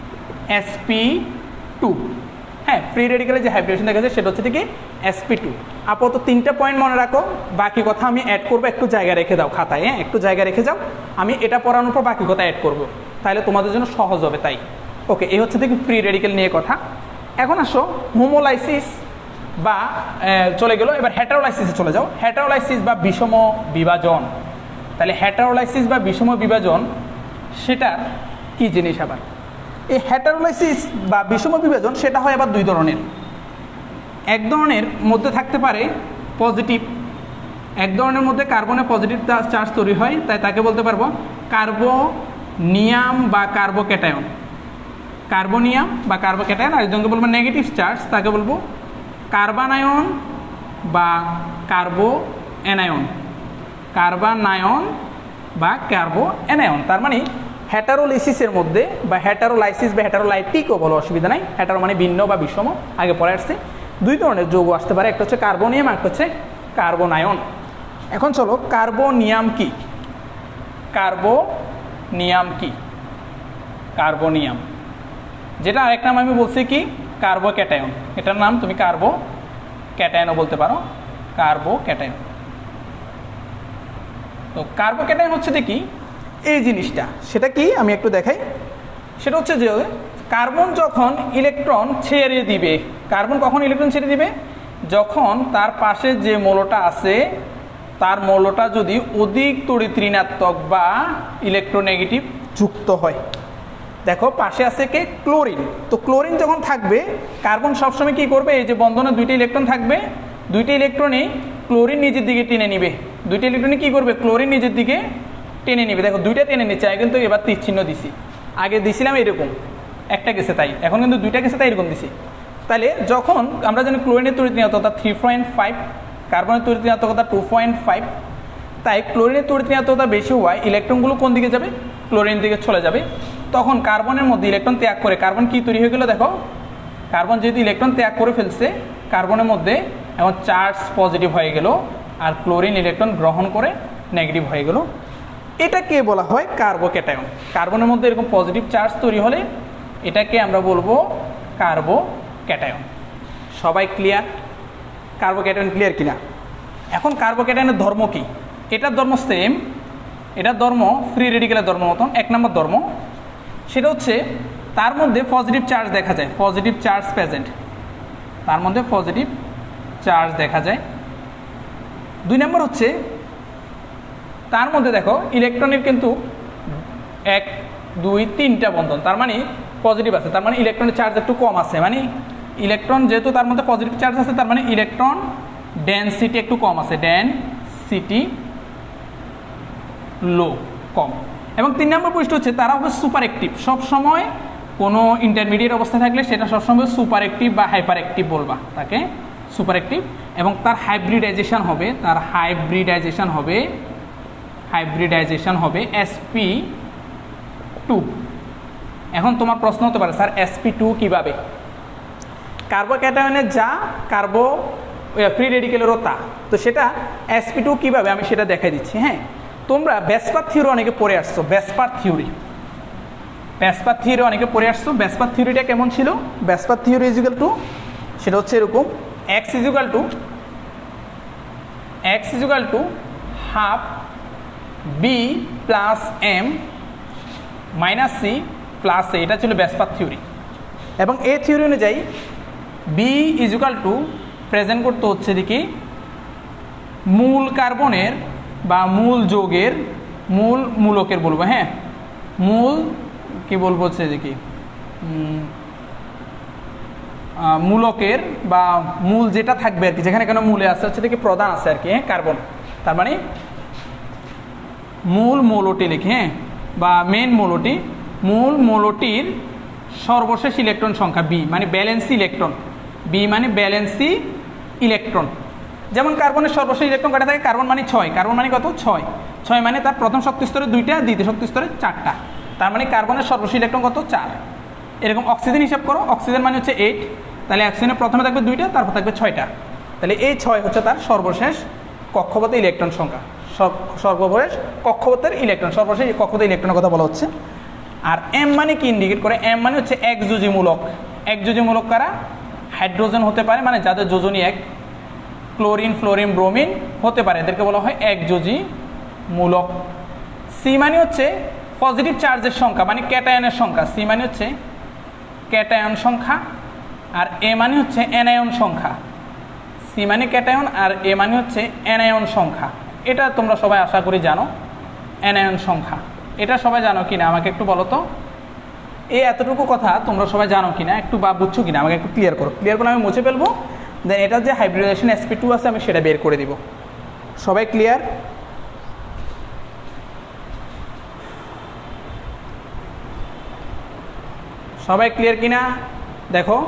sp2। হ্যাঁ, ফ্রি রেডিক্যালের যে হাইব্রিডেশন দেখা যায় সেটা হচ্ছে কি sp2। আপাতত 3টা পয়েন্ট মনে রাখো, বাকি কথা আমি অ্যাড করবো। একটু জায়গা রেখে দাও খাতায়, হ্যাঁ একটু জায়গা রেখে যাও, আমি এটা পড়ানোর পর বাকি কথা অ্যাড করবো, তাহলে তোমাদের জন্য সহজ হবে। তাই ওকে, এই হচ্ছে দেখি ফ্রি রেডিক্যাল নিয়ে কথা। এখন আসো হোমোলাইসিস বা চলে গেল, এবার হেটারোলাইসিসে চলে যাও। হেটারোলাইসিস বা বিষম বিভাজন। তাহলে হেটারোলাইসিস বা বিষম বিভাজন সেটা কি জিনিস? আবার এই হেটারোলাইসিস বা বিষম বিভাজন সেটা হয় আবার দুই ধরনের। এক ধরনের মধ্যে থাকতে পারে পজিটিভ, এক ধরনের মধ্যে কার্বনে পজিটিভ চার্জ তৈরি হয়, তাই তাকে বলতে পারবো নিয়াম বা কার্বোক্যাটায়ন, কার্বনিয়াম বা কার্বোক্যাটায়ন, আরেকজনকে বলবো নেগেটিভ চার্জ, তাকে বলবো কার্বানায়ন বা কার্বো অ্যানায়ন, কার্বানায়ন বা কার্বো অ্যানায়ন। তার মানে হেটারোলাইসিসের মধ্যে বা হেটারোলাইসিস বা হেটারোলাইটিকও বলো, অসুবিধা নাই। হেটারো মানে ভিন্ন বা বিষম, আগে পরে আসছে। দুই ধরনের যৌগ আসতে পারে, একটা হচ্ছে কার্বনিয়াম, একটা হচ্ছে কার্বোনায়ন। এখন চলো কার্বোনিয়াম কি, কার্বোনিয়াম কি, কার্বোনিয়াম যেটা আরেক নাম আমি বলছি কি কার্বোক্যাটায়ন, এটার নাম তুমি কার্বোক্যাটায়নও বলতে পারো, কার্বোক্যাটায়ন। তো কার্বোক্যাটায়ন হচ্ছে দেখি এই জিনিসটা, সেটা কি আমি একটু দেখাই। সেটা হচ্ছে যে কার্বন যখন ইলেকট্রন ছেড়ে দিবে, কার্বন কখন ইলেকট্রন ছেড়ে দিবে, যখন তার পাশে যে মৌলটা আছে তার মৌলটা যদি অধিক তড়িৎ ঋণাত্মক বা ইলেকট্রোনেগেটিভ যুক্ত হয়। দেখো পাশে আছে কে, ক্লোরিন। তো ক্লোরিন যখন থাকবে, কার্বন সবসময় কি করবে, এই যে বন্ধনে দুইটা ইলেকট্রন থাকবে, দুইটা ইলেকট্রনই ক্লোরিন নিজের দিকে টেনে নিবে, দুইটা ইলেকট্রনই কি করবে, ক্লোরিন নিজের দিকে টেনে নিবে। দেখো দুইটা টেনে নিচ্ছে, আমি কিন্তু এবার তীর চিহ্ন দিছি, আগে দিছিলাম এরকম একটা গেছে তাই, এখন কিন্তু দুইটা গেছে তাই এরকম দিছি। তাহলে যখন আমরা জানি ক্লোরিনের তড়িৎ ঋণাত্মকতা 3.5, কার্বনের তড়িৎ ঋণাত্মকতা 2.5, তাই ক্লোরিনের তড়িৎ ঋণাত্মকতা বেশি হওয়ায় ইলেকট্রনগুলো কোন দিকে যাবে, ক্লোরিনের দিকে চলে যাবে। তখন কার্বনের মধ্যে ইলেকট্রন ত্যাগ করে, কার্বন কি তৈরি হয়ে গেল, দেখো কার্বন যেহেতু ইলেকট্রন ত্যাগ করে ফেলছে, কার্বনের মধ্যে এখন চার্জ পজিটিভ হয়ে গেল, আর ক্লোরিন ইলেকট্রন গ্রহণ করে নেগেটিভ হয়ে গেল। এটাকে বলা হয় কার্বোক্যাটায়ন। কার্বনের মধ্যে এরকম পজিটিভ চার্জ তৈরি হলে এটাকে আমরা বলবো কার্বোক্যাটায়ন। সবাই ক্লিয়ার? কার্বোক্যাটায়ন ক্লিয়ার কিনা? এখন কার্বোক্যাটায়নের ধর্ম কি? এটার ধর্ম সেম, এটার ধর্ম ফ্রি রেডিক্যালের ধর্ম মতন। এক নম্বর ধর্ম সেটা হচ্ছে তার মধ্যে পজিটিভ চার্জ দেখা যায়, পজিটিভ চার্জ প্রেজেন্ট, তার মধ্যে পজিটিভ চার্জ দেখা যায়। দুই নম্বর হচ্ছে তার মধ্যে দেখো ইলেকট্রনের কিন্তু 1, 2, 3টা বন্ধন, তার মানে পজিটিভ আছে, তার মানে ইলেকট্রনের চার্জ একটু কম আছে। মানে ইলেকট্রন যেহেতু তার মধ্যে পজিটিভ চার্জ আছে, তার মানে ইলেকট্রন ডেনসিটি একটু কম আছে, ডেনসিটি লো, কম। এবং 3 নম্বর বৈশিষ্ট্য হচ্ছে তারা হবে সুপার অ্যাক্টিভ। সবসময় কোনো ইন্টারমিডিয়েট অবস্থা থাকলে সেটা সবসময় সুপার অ্যাক্টিভ বা হাইপার অ্যাক্টিভ বলবা, তাকে সুপার অ্যাক্টিভ। এবং তার হাইব্রিডাইজেশন হবে, তার হাইব্রিডাইজেশন হবে sp2। এখন তোমার প্রশ্ন হতে পারে স্যার sp2 কিভাবে? কার্বোক্যাটায়নের যা, কার্বো ফ্রি রেডিক্যালেরও তা, তো সেটা sp2 কিভাবে আমি সেটা দেখাই দিচ্ছি। হ্যাঁ, তোমরা ভেসপার থিওরি অনেকে পড়ে আসছো, ভেসপার থিওরি অনেকে পড়ে আসছো। ভেসপার থিওরিটা কেমন ছিল? ভেসপার থিওরি ইজিক্যাল টু, সেটা হচ্ছে এরকম, x equal to half b plus m minus c plus a, এটা ছিল ভেসপার থিওরি। এবং এই থিওরি অনুযায়ী b ইজিক্যাল টু প্রেজেন্ট করতে হচ্ছে দেখি মূল কার্বনের বা মূল যৌগের, মূলকের বলবো, হ্যাঁ মূল কি বলবো হচ্ছে দেখি মূলকের বা মূল যেটা থাকবে আর কি, যেখানে কেন মূলে আছে হচ্ছে দেখি প্রধান আছে আর কি, হ্যাঁ কার্বন, তার মানে মূল মৌলটি লিখি, হ্যাঁ বা মেন মৌলটি, মূল মৌলটির সর্বশেষ ইলেকট্রন সংখ্যা বি, মানে ব্যালেন্সি ইলেকট্রন, বি মানে ব্যালেন্সি ইলেকট্রন। যেমন কার্বনের সর্বশেষ ইলেকট্রন কটা থাকে, কার্বন মানে 6, কার্বন মানে কত 6, 6 মানে তার প্রথম শক্তি স্তরে 2টা, দ্বিতীয় শক্তি স্তরে 4টা, তার মানে কার্বনের সর্বশেষ ইলেকট্রন কত 4। এরকম অক্সিজেন হিসাব করো, অক্সিজেন মানে হচ্ছে 8, তাহলে অক্সিজেনের প্রথমে থাকবে 2টা, তারপর থাকবে 6টা, তাহলে এই 6 হচ্ছে তার সর্বশেষ কক্ষপথে ইলেকট্রন সংখ্যা, সর্বশেষ কক্ষপথের ইলেকট্রন, সর্বশেষ কক্ষপথের ইলেকট্রনের কথা বলা হচ্ছে। আর এম মানে কি ইন্ডিকেট করে, এম মানে হচ্ছে একযোজীমূলক। একযোজীমূলক কারা? হাইড্রোজেন হতে পারে, মানে যাদের যোজনী এক, ক্লোরিন, ফ্লোরিন, ব্রোমিন হতে পারে, এদেরকে বলা হয় একযোজীমূলক। সি মানে হচ্ছে পজিটিভ চার্জের সংখ্যা, মানে ক্যাটায়নের সংখ্যা, সি মানে হচ্ছে ক্যাটায়ন সংখ্যা, আর এ মানে হচ্ছে অ্যানায়ন সংখ্যা। সি মানে ক্যাটায়ন আর এ মানে হচ্ছে অ্যানায়ন সংখ্যা। এটা তোমরা সবাই আশা করি জানো, অ্যানায়ন সংখ্যা। এটা সবাই জানো কিনা আমাকে একটু বলো তো, এই এতটুকু কথা তোমরা সবাই জানো কিনা একটু, বা বুঝছো কিনা আমাকে একটু ক্লিয়ার করো। ক্লিয়ার করে আমি মুছে ফেলবো, দেন এটা যে হাইব্রিডাইজেশন sp2 আছে আমি সেটা বের করে দিব। সবাই ক্লিয়ার? সবাই ক্লিয়ার কিনা দেখো।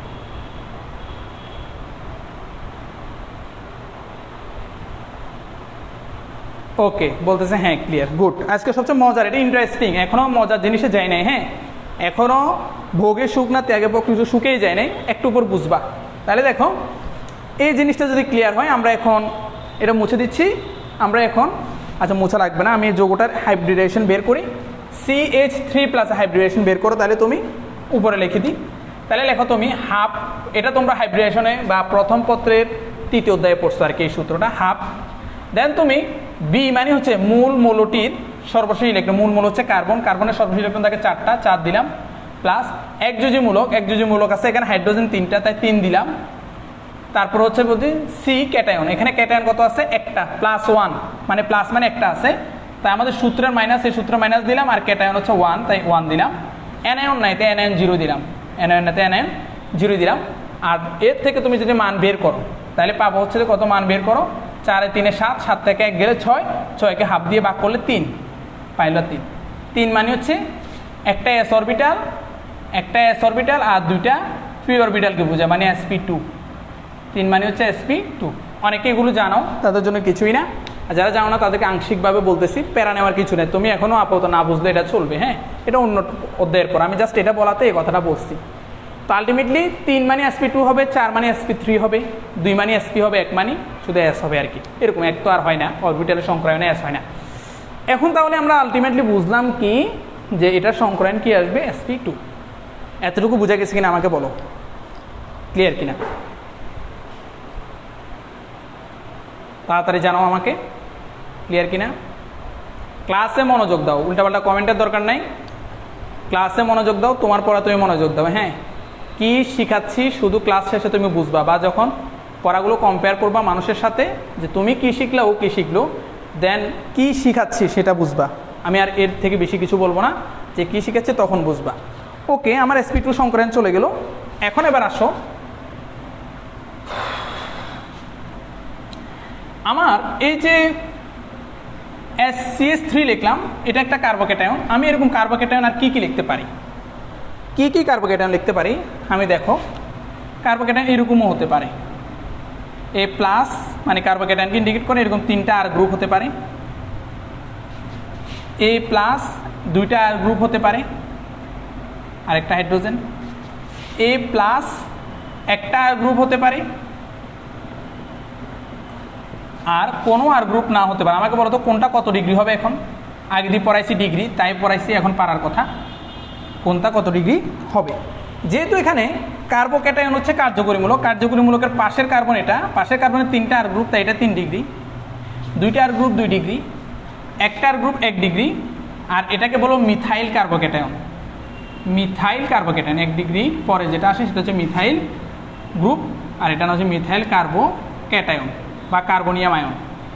ওকে বলতেছে হ্যাঁ ক্লিয়ার, গুড। আজকে সবচেয়ে মজার, এটা ইন্টারেস্টিং, এখনো মজার জিনিসে যায় নাই। হ্যাঁ এখনো ভোগে সুখ না ত্যাগে পক্ষে সুখেই যায় নাই, একটু উপর বুঝবা। তাহলে দেখো এই জিনিসটা যদি ক্লিয়ার হয়, আমরা এখন এটা মুছে দিচ্ছি। আমরা এখন আচ্ছা মোছা লাগবে না, আমি যৌগটার হাইব্রিডেশন বের করি। CH3+ হাইব্রিডেশন বের করো, তাহলে তুমি উপরে লিখে দিই। তাহলে লেখো তুমি হাফ, এটা তোমরা হাইব্রিডেশনে বা প্রথম পত্রের 3য় অধ্যায়ে পড়ছো আর কি এই সূত্রটা, হাফ। দেন তুমি বি মানে হচ্ছে মূল মৌলটির সর্বশেষ ইলেকট্রন, মূল মৌল হচ্ছে কার্বন, কার্বনের সর্বশেষ ইলেকট্রন থাকে 4টা, 4 দিলাম। প্লাস একযোজীমূলক আছে এখানে হাইড্রোজেন 3টা, তাই 3 দিলাম। তারপর হচ্ছে বলছি সি ক্যাটায়ন, এখানে ক্যাটায়ন কত আছে? একটা, +1 মানে প্লাস মানে একটা আছে, তাই আমাদের সূত্রের মাইনাস, এই সূত্রের মাইনাস দিলাম। আর ক্যাটায়ন হচ্ছে 1, তাই 1 দিলাম। অ্যানায়ন নাই, তাই অ্যানায়ন 0 দিলাম। অ্যানায়ন নাই, তাই অ্যানায়ন 0 দিলাম। আর এর থেকে তুমি যদি মান বের করো, তাহলে পাবো হচ্ছে কত? মান বের করো, 4 এ 3 এ 7, 7 থেকে 1 গেলে 6, 6কে হাফ দিয়ে ভাগ করলে 3, পাইলো 3। 3 মানে হচ্ছে একটা s অরবিটাল আর 2টা p অরবিটালকে বোঝায়, মানে sp2। 3 মানে হচ্ছে sp2। অনেকে এগুলো জানো, তাদের জন্য কিছুই না। আর যারা জানো না তাদেরকে আংশিকভাবে বলতেছি, প্যারা নেওয়ার কিছু নেই। তুমি এখনো আপাতত না বুঝলে এটা চলবে। হ্যাঁ এটা অন্য অধ্যায়ের পর, আমি জাস্ট এটা বলাতে এই কথাটা বলছি। তো আলটিমেটলি 3 মানে sp2 হবে, 4 মানে sp3 হবে, 2 মানে sp হবে, 1 মানে শুধু s হবে আর কি। এরকম এক তো আর হয় না, অরবিটালের সংক্রায়নে s হয় না। এখন তাহলে আমরা আলটিমেটলি বুঝলাম কি, যে এটার সংক্রায়ন কি আসবে? sp2। এতটুকু বোঝা গেছে কিনা আমাকে বলো, ক্লিয়ার কিনা? তাড়াতাড়ি জানাও আমাকে, ক্লিয়ার কিনা? ক্লাসে মনোযোগ দাও, উল্টাপাল্টা কমেন্টের দরকার নাই। ক্লাসে মনোযোগ দাও, তোমার পড়া তুমি মনোযোগ দাও। হ্যাঁ কি শিখাচ্ছি শুধু ক্লাস শেষে তুমি বুঝবা, বা যখন পড়াগুলো কম্পেয়ার করবা মানুষের সাথে, যে তুমি কি শিখলা ও কি শিখলো, দেন কি শিখাচ্ছি সেটা বুঝবা। আমি আর এর থেকে বেশি কিছু বলবো না, যে কি শিখাচ্ছে তখন বুঝবা। ওকে, আমার sp2 সংক্রায়ন চলে গেল। এখন এবার আসো, আমার এই যে CH3 লিখলাম, এটা একটা কার্বোক্যাটায়ন। আমি এরকম কার্বোক্যাটায়ন আর কি কি লিখতে পারি? কি কি কার্বোক্যাটায়ন লিখতে পারি আমি দেখো, কার্বোক্যাটায়ন এরকমও হতে পারে, A+ মানে কার্বোক্যাটায়নকে ইন্ডিকেট করে, এরকম 3টা আর গ্রুপ হতে পারে। A+, 2টা আর গ্রুপ হতে পারে, আরেকটা হাইড্রোজেন। A+, একটা আর গ্রুপ হতে পারে, আর কোনো আর গ্রুপ না হতে পারে। আমাকে বলো তো কোনটা কত ডিগ্রি হবে? এখন আগে দিয়ে পড়াইছি ডিগ্রি, তাই পড়াইছি, এখন পারার কথা কোনটা কত ডিগ্রি হবে। যেহেতু এখানে কার্বোক্যাটায়ন হচ্ছে কার্যকরীমূলক, কার্যকরীমূলকের পাশের কার্বন, এটা পাশের কার্বনের 3টা আর গ্রুপ, তাই এটা 3 ডিগ্রি। 2টা আর গ্রুপ 2 ডিগ্রি, একটা আর গ্রুপ 1 ডিগ্রি। আর এটাকে বলো methyl carbocation. Methyl carbocation 1 degree পরে যেটা আসে সেটা হচ্ছে মিথাইল গ্রুপ, আর এটা হচ্ছে মিথাইল কার্বোক্যাটায়ন বা কার্বনিয়াম আয়ন।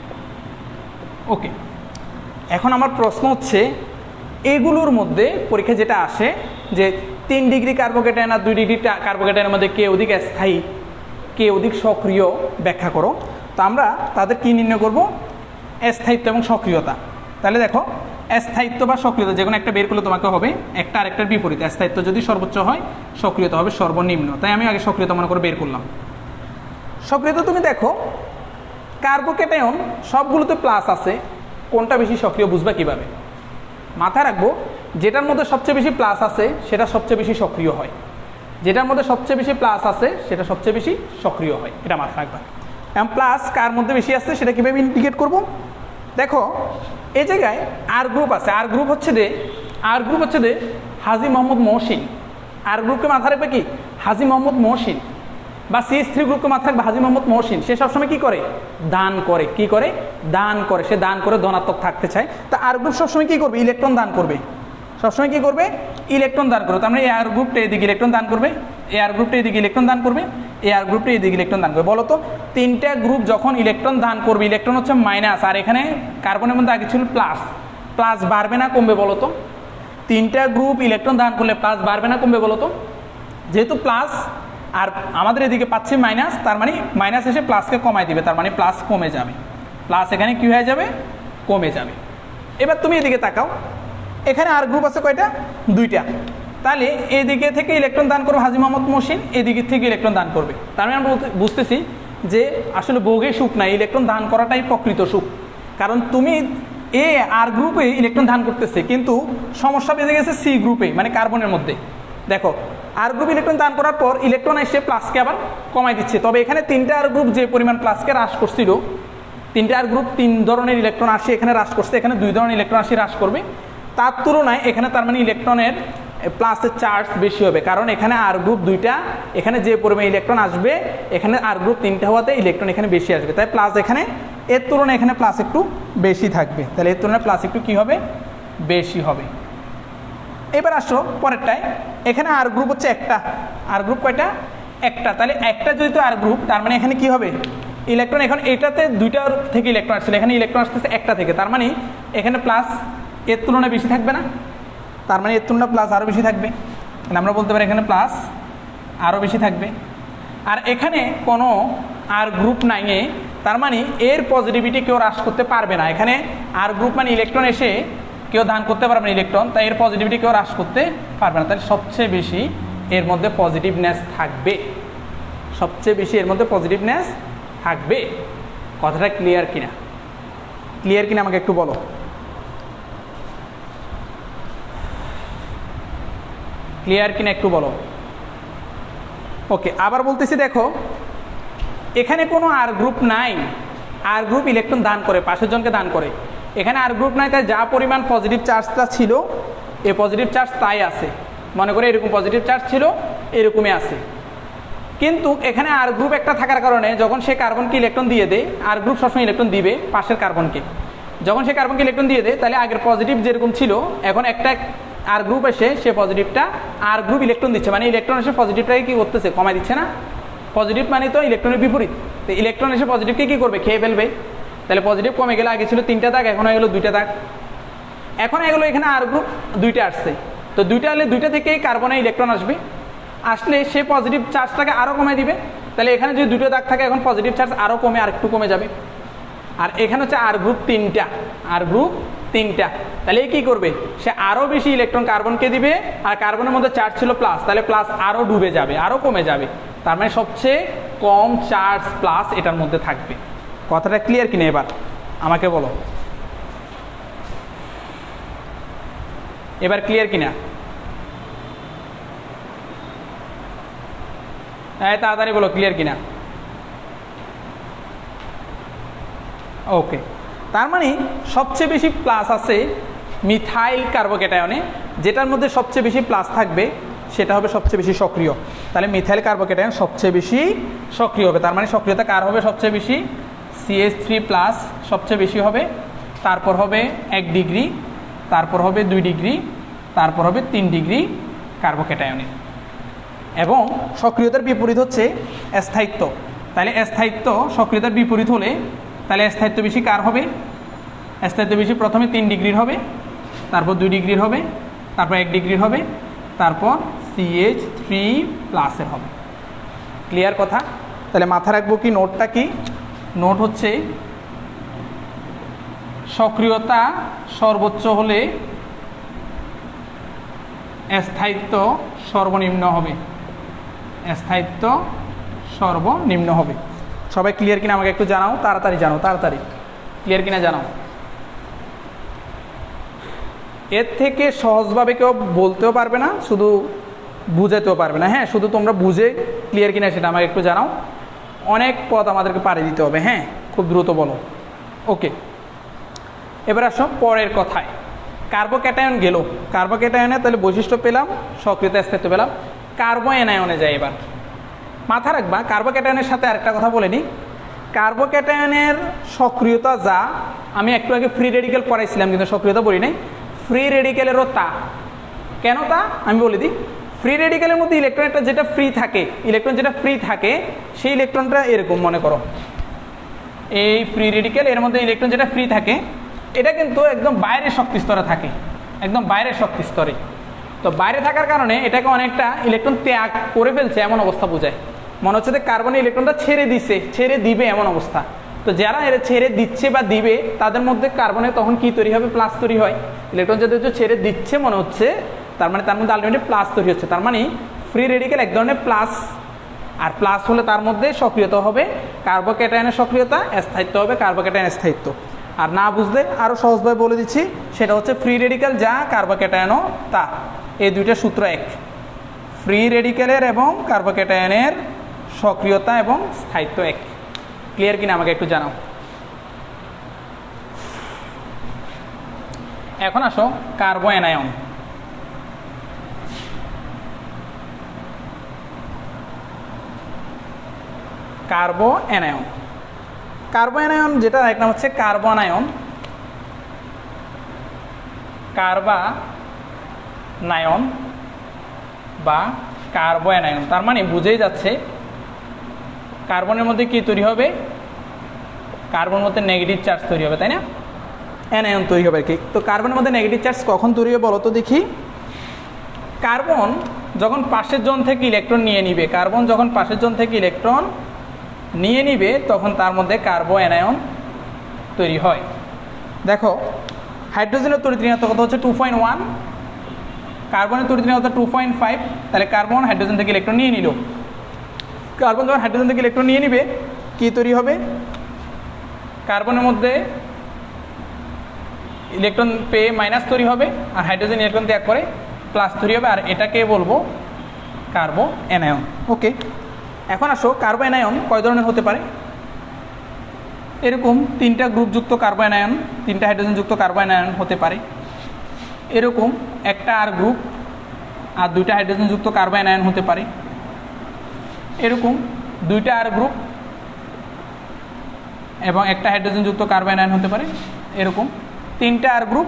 ওকে, এখন আমার প্রশ্ন হচ্ছে, এগুলোর মধ্যে পরীক্ষা যেটা আসে যে 3 ডিগ্রি কার্বোক্যাটায়ন আর 2 ডিগ্রি কার্বোক্যাটায়নের মধ্যে কে অধিক স্থায়ী, কে অধিক সক্রিয়, ব্যাখ্যা করো। তো আমরা তাদের কি নির্ণয় করব? স্থায়িত্ব এবং সক্রিয়তা। তাহলে দেখো, স্থায়িত্ব বা সক্রিয়তা যে কোনো একটা বের করলে তোমাকে হবে একটা আরেকটার বিপরীত। স্থায়িত্ব যদি সর্বোচ্চ হয়, সক্রিয়তা হবে সর্বনিম্ন। তাই আমি আগে সক্রিয়তা মনে করে বের করলাম। সক্রিয়তা তুমি দেখো, কার্বোক্যাটায়ন সবগুলোতে প্লাস আছে, কোনটা বেশি সক্রিয় বুঝবা কিভাবে? মাথায় রাখবো, যেটার মধ্যে সবচেয়ে বেশি প্লাস আছে সেটা সবচেয়ে বেশি সক্রিয় হয়, যেটার মধ্যে সবচেয়ে বেশি প্লাস আছে সেটা সবচেয়ে বেশি সক্রিয় হয়, এটা মাথায় রাখবা। এখন প্লাস কার মধ্যে বেশি আসছে সেটা কীভাবে ইন্ডিকেট করব? দেখো এই জায়গায় আর গ্রুপ আছে, আর গ্রুপ হচ্ছে যে হাজী মোহাম্মদ মহসিন। আর গ্রুপকে মাথায় রাখবে কি? হাজী মোহাম্মদ মহসিন। বা CH3 গ্রুপকে মাথায় রাখবে হাজী মোহাম্মদ মহসিন। সে সবসময় কি করে? দান করে। কি করে? দান করে। সে দান করে ধনাত্মক থাকতে চায়। তা আর গ্রুপ সবসময় কি করবে? ইলেকট্রন দান করবে। সবসময় কি করবে? ইলেকট্রন দান করবে। তার মানে এআর গ্রুপটা এদিকে ইলেকট্রন দান করবে, এআর গ্রুপটা এদিকে ইলেকট্রন দান করবে, এআর গ্রুপটা এদিকে ইলেকট্রন দান করবে। বলো তো 3টা গ্রুপ যখন ইলেকট্রন দান করবে, ইলেকট্রন হচ্ছে মাইনাস, আর এখানে কার্বনের মধ্যে আগে ছিল প্লাস, প্লাস বাড়বে না কমবে বলো তো? 3টা গ্রুপ ইলেকট্রন দান করলে প্লাস বাড়বে না কমবে বলো তো? যেহেতু প্লাস আর আমাদের এদিকে পাচ্ছি মাইনাস, তার মানে মাইনাস এসে প্লাসকে কমাই দিবে, তার মানে প্লাস কমে যাবে। প্লাস এখানে কি হয়ে যাবে? কমে যাবে। এবার তুমি এদিকে তাকাও, এখানে আর গ্রুপ আছে কয়টা? 2টা। তাহলে এদিকে থেকে ইলেকট্রন দান করবে হাজী মোহাম্মদ মহসিন, এদিকে থেকে ইলেকট্রন দান করবে। তার মানে আমরা বুঝতেছি যে আসলে ভোগে সুখ নাই, ইলেকট্রন দান করাটাই প্রকৃত সুখ। কারণ তুমি এ আর গ্রুপে ইলেকট্রন দান করতেছে, কিন্তু সমস্যা বেঁধে গেছে সি গ্রুপে, মানে কার্বনের মধ্যে। দেখো আর গ্রুপ ইলেকট্রন দান করার পর ইলেকট্রন এসে প্লাসকে আবার কমাই দিচ্ছে। তবে এখানে তিনটা আর গ্রুপ যে পরিমাণ প্লাসকে হ্রাস করছিল, তিনটা আর গ্রুপ 3 ধরনের ইলেকট্রন আসে এখানে হ্রাস করছে, এখানে 2 ধরনের ইলেকট্রন আসে হ্রাস করবে। তার তুলনায় এখানে তার মানে ইলেকট্রনের প্লাসের চার্জ বেশি হবে, কারণ এখানে আর গ্রুপ 2টা, এখানে যে পরিমাণ ইলেকট্রন আসবে এখানে আর গ্রুপ 3টা হওয়াতে ইলেকট্রন এখানে বেশি আসবে। তাই প্লাস এখানে এর তুলনায় এখানে প্লাস একটু বেশি থাকবে, তাহলে এর তুলনায় প্লাস একটু কি হবে, বেশি হবে। এবার আসো পরেরটায়, এখানে আর গ্রুপ হচ্ছে একটা, আর গ্রুপ কয়টা, একটা। তাহলে একটা যেহেতু আর গ্রুপ, তার মানে এখানে কি হবে, ইলেকট্রন এখন এটাতে 2টা থেকে ইলেকট্রন আসছে, এখানে ইলেকট্রন আসতেছে একটা থেকে, তার মানে এখানে প্লাস এর তুলনায় বেশি থাকবে না, তার মানে এর তুলনায় প্লাস আরও বেশি থাকবে। মানে আমরা বলতে পারি এখানে প্লাস আরও বেশি থাকবে। আর এখানে কোনো আর গ্রুপ নাই, তার মানে এর পজিটিভিটি কেউ হ্রাস করতে পারবে না। এখানে আর গ্রুপ মানে ইলেকট্রন এসে কেউ দান করতে পারবে না ইলেকট্রন, তাই এর পজিটিভিটি কেউ হ্রাস করতে পারবে না। তাহলে সবচেয়ে বেশি এর মধ্যে পজিটিভনেস থাকবে, সবচেয়ে বেশি এর মধ্যে পজিটিভনেস থাকবে। কথাটা ক্লিয়ার কিনা, ক্লিয়ার কিনা আমাকে একটু বলো, ক্লিয়ার কিনা একটু বলো। ওকে, আবার বলতেছি, দেখো এখানে কোনো আর গ্রুপ নাই, আর গ্রুপ ইলেকট্রন দান করে, পাশের জনকে দান করে। এখানে আর গ্রুপ নাই, তাই যা পরিমাণ পজিটিভ চার্জটা ছিল এই পজিটিভ চার্জ তাই আছে, মনে করে এরকম পজিটিভ চার্জ ছিল এরকমই আছে। কিন্তু এখানে আর গ্রুপ একটা থাকার কারণে যখন সে কার্বনকে ইলেকট্রন দিয়ে দেয়, আর গ্রুপ সবসময় ইলেকট্রন দিবে পাশের কার্বনকে, যখন সে কার্বনকে ইলেকট্রন দিয়ে দেয় তাহলে আগের পজিটিভ যেরকম ছিল এখন একটা আর গ্রুপ এসে সে পজিটিভটা আর গ্রুপ ইলেকট্রন দিচ্ছে, মানে ইলেকট্রন এসে পজিটিভটাকে কি করতেছে, কমাই দিচ্ছে না। পজিটিভ মানে তো ইলেকট্রনের বিপরীত, তো ইলেকট্রন এসে পজিটিভকে কি করবে, খেয়ে ফেলবে। তাহলে পজিটিভ কমে গেলে আগে ছিল 3টা দাগ, এখন হয়ে গেলো 2টা দাগ। এখন এগুলো এখানে আর গ্রুপ 2টা আসছে, তো 2টা হলে 2টা থেকেই কার্বনে ইলেকট্রন আসবে, আসলে সে পজিটিভ চার্জটাকে আরও কমে দিবে। তাহলে এখানে যদি 2টা দাগ থাকে এখন পজিটিভ চার্জ আরও কমে, আর একটু কমে যাবে। আর এখানে হচ্ছে আর গ্রুপ 3টা, আর গ্রুপ 3টা, তাহলে কি করবে, সে আরও বেশি ইলেকট্রন কার্বনকে দিবে, আর কার্বনের মধ্যে চার্জ ছিল প্লাস, তাহলে প্লাস আরও ডুবে যাবে, আরও কমে যাবে। তার মানে সবচেয়ে কম চার্জ প্লাস এটার মধ্যে থাকবে। কথাটা ক্লিয়ার কিনা এবার আমাকে বলো, এবার ক্লিয়ার কিনা, তাড়াতাড়ি বলো ক্লিয়ার কিনা। ওকে, তার মানে সবচেয়ে বেশি প্লাস আছে মিথাইল কার্বোক্যাটায়নে, যেটার মধ্যে সবচেয়ে বেশি প্লাস থাকবে সেটা হবে সবচেয়ে বেশি সক্রিয়। তাহলে মিথাইল কার্বোক্যাটায়ন সবচেয়ে বেশি সক্রিয় হবে, তার মানে সক্রিয়তা কার হবে সবচেয়ে বেশি, CH3+ সবচেয়ে বেশি হবে, তারপর হবে 1 ডিগ্রি, তারপর হবে 2 ডিগ্রি, তারপর হবে 3 ডিগ্রি কার্বোক্যাটায়নের। এবং সক্রিয়তার বিপরীত হচ্ছে স্থায়িত্ব। তাহলে স্থায়িত্ব সক্রিয়তার বিপরীত হলে তাহলে স্থায়িত্ব বেশি কার হবে, স্থায়িত্ব বেশি প্রথমে 3 ডিগ্রির হবে, তারপর 2 ডিগ্রির হবে, তারপর 1 ডিগ্রির হবে, তারপর CH3+ এর হবে। ক্লিয়ার কথা? তাহলে মাথা রাখবো কি, নোটটা কি, নোট হচ্ছে সক্রিয়তা সর্বোচ্চ হলে স্থায়িত্ব সর্বনিম্ন হবে, স্থায়িত্ব সর্বনিম্ন হবে। সবাই ক্লিয়ার কিনা আমাকে একটু জানাও, তাড়াতাড়ি জানাও, তাড়াতাড়ি ক্লিয়ার কিনা জানাও। এর থেকে সহজভাবে কেউ বলতেও পারবে না, শুধু বুঝাতেও পারবে না। হ্যাঁ, শুধু তোমরা বুঝে ক্লিয়ার কিনা সেটা আমাকে একটু জানাও। অনেক পদ আমাদেরকে পাড়ি দিতে হবে, হ্যাঁ খুব দ্রুত বলো। ওকে, এবার আসো পরের কথায়। কার্বোক্যাটায়ন গেল, কার্বোক্যাটায়নে তাহলে বৈশিষ্ট্য পেলাম, সক্রিয়তা স্থায়িত্ব পেলাম। কার্বো অ্যানায়নে যায়। এবার মাথা রাখবা কার্বোক্যাটায়নের সাথে আরেকটা কথা বলে নিই, কার্বোক্যাটায়নের সক্রিয়তা যা আমি একটু আগে ফ্রি রেডিক্যাল পড়াইছিলাম কিন্তু সক্রিয়তা বলি নাই, ফ্রি রেডিক্যালেরও তা। কেন তা আমি বলে দিই। ফ্রি রেডিক্যালের মধ্যে ইলেকট্রন একটা যেটা ফ্রি থাকে, ইলেকট্রন যেটা ফ্রি থাকে সেই ইলেকট্রনটা এরকম মনে করো, এই ফ্রি রেডিক্যাল এর মধ্যে ইলেকট্রন যেটা ফ্রি থাকে এটা কিন্তু একদম বাইরের শক্তি স্তরে থাকে, একদম বাইরের শক্তি স্তরে। তো বাইরে থাকার কারণে এটাকে অনেকটা ইলেকট্রন ত্যাগ করে ফেলছে এমন অবস্থা বোঝায়, মনে হচ্ছে যে কার্বনের ইলেকট্রনটা ছেড়ে দিছে, ছেড়ে দিবে এমন অবস্থা। তো যারা এর ছেড়ে দিচ্ছে বা দিবে তাদের মধ্যে কার্বনে তখন কি তৈরি হবে, প্লাস তৈরি হয়। ইলেকট্রন যাদের ছেড়ে দিচ্ছে মনে হচ্ছে তার মানে তার মধ্যে আলটিমেটলি প্লাস তৈরি হচ্ছে, তার মানে ফ্রি রেডিক্যাল এক ধরনের প্লাস, আর প্লাস হলে তার মধ্যে সক্রিয়তা হবে কার্বোক্যাটায়নের সক্রিয়তা, স্থায়িত্ব হবে কার্বোক্যাটায়নের স্থায়িত্ব। আর না বুঝলে আরও সহজভাবে বলে দিচ্ছি, সেটা হচ্ছে ফ্রি রেডিক্যাল যা কার্বোক্যাটায়নও তা, এই দুইটা সূত্র এক। ফ্রি রেডিক্যালের এবং কার্বোক্যাটায়নের সক্রিয়তা এবং স্থায়িত্ব এক। ক্লিয়ার কিনা আমাকে একটু জানাও। এখন আসো carbo anion. Carbo anion, carbo anion যেটা এক নাম হচ্ছে কার্বনায়ন, কার্বানায়ন বা কার্বো অ্যানায়ন। তার মানে বুঝেই যাচ্ছে কার্বনের মধ্যে কি তৈরি হবে, কার্বনের মধ্যে নেগেটিভ চার্জ তৈরি হবে, তাই না? অ্যানায়ন তৈরি হবে আর কি। তো কার্বনের মধ্যে নেগেটিভ চার্জ কখন তৈরি হবে বলো তো দেখি। কার্বন যখন পাশের জোন থেকে ইলেকট্রন নিয়ে নিবে, কার্বন যখন পাশের জোন থেকে ইলেকট্রন নিয়ে নিবে তখন তার মধ্যে কার্বো অ্যানায়ন তৈরি হয়। দেখো হাইড্রোজেনের তড়িৎ ঋণাত্মকতা হচ্ছে 2.1, কার্বনের তড়িৎ ঋণাত্মকতা 2.5, তাহলে কার্বন হাইড্রোজেন থেকে ইলেকট্রন নিয়ে নিল। কার্বন যখন হাইড্রোজেন থেকে ইলেকট্রন নিয়ে নিবে কি তৈরি হবে, কার্বনের মধ্যে ইলেকট্রন পেয়ে মাইনাস তৈরি হবে, আর হাইড্রোজেন ইলেকট্রন ত্যাগ করে প্লাস তৈরি হবে, আর এটাকে বলবো কার্বো অ্যানায়ন। ওকে, এখন আসো কার্বো অ্যানায়ন কয় ধরনের হতে পারে। এরকম 3টা গ্রুপযুক্ত কার্বো অ্যানায়ন, 3টা হাইড্রোজেন যুক্ত কার্বো অ্যানায়ন হতে পারে। এরকম একটা আর গ্রুপ আর 2টা হাইড্রোজেন যুক্ত কার্বো অ্যানায়ন হতে পারে। এরকম 2টা আর গ্রুপ এবং একটা হাইড্রোজেন যুক্ত কার্বো অ্যানায়ন হতে পারে। এরকম 3টা আর গ্রুপ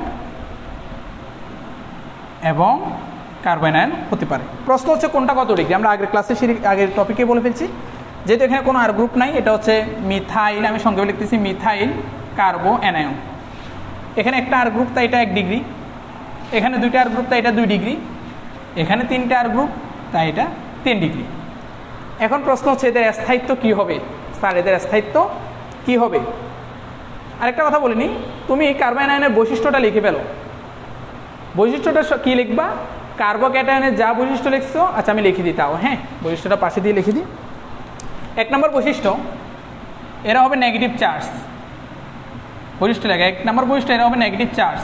এবং কার্বো অ্যানায়ন হতে পারে। প্রশ্ন হচ্ছে কোনটা কত ডিগ্রি। আমরা আগের ক্লাসে আগের টপিকে বলে ফেলছি, যেহেতু এখানে কোনো আর গ্রুপ নাই, এটা হচ্ছে মিথাইল, আমি সংক্ষেপে লিখতেছি মিথাইল কার্বো অ্যানায়ন। এখানে একটা আর গ্রুপ তাই এটা 1 ডিগ্রি, এখানে 2টা আর গ্রুপ তাই এটা 2 ডিগ্রি, এখানে 3টা আর গ্রুপ তাই এটা 3 ডিগ্রি। এখন প্রশ্ন হচ্ছে এদের স্থায়িত্ব কি হবে। স্যার এদের স্থায়িত্ব কি হবে। আরেকটা কথা বলিনি, তুমি কার্বো অ্যানায়নের বৈশিষ্ট্যটা লিখে ফেলো। বৈশিষ্ট্যটা কি লিখবা, কার্বোক্যাটায়নের যা বৈশিষ্ট্য লিখছো, আচ্ছা আমি লিখে দিই তাও, হ্যাঁ বৈশিষ্ট্যটা পাশে দিয়ে লিখে দিই। 1 নম্বর বৈশিষ্ট্য, এরা হবে নেগেটিভ চার্জ। বৈশিষ্ট্য লেখা 1 নম্বর বৈশিষ্ট্য, এরা হবে নেগেটিভ চার্জ।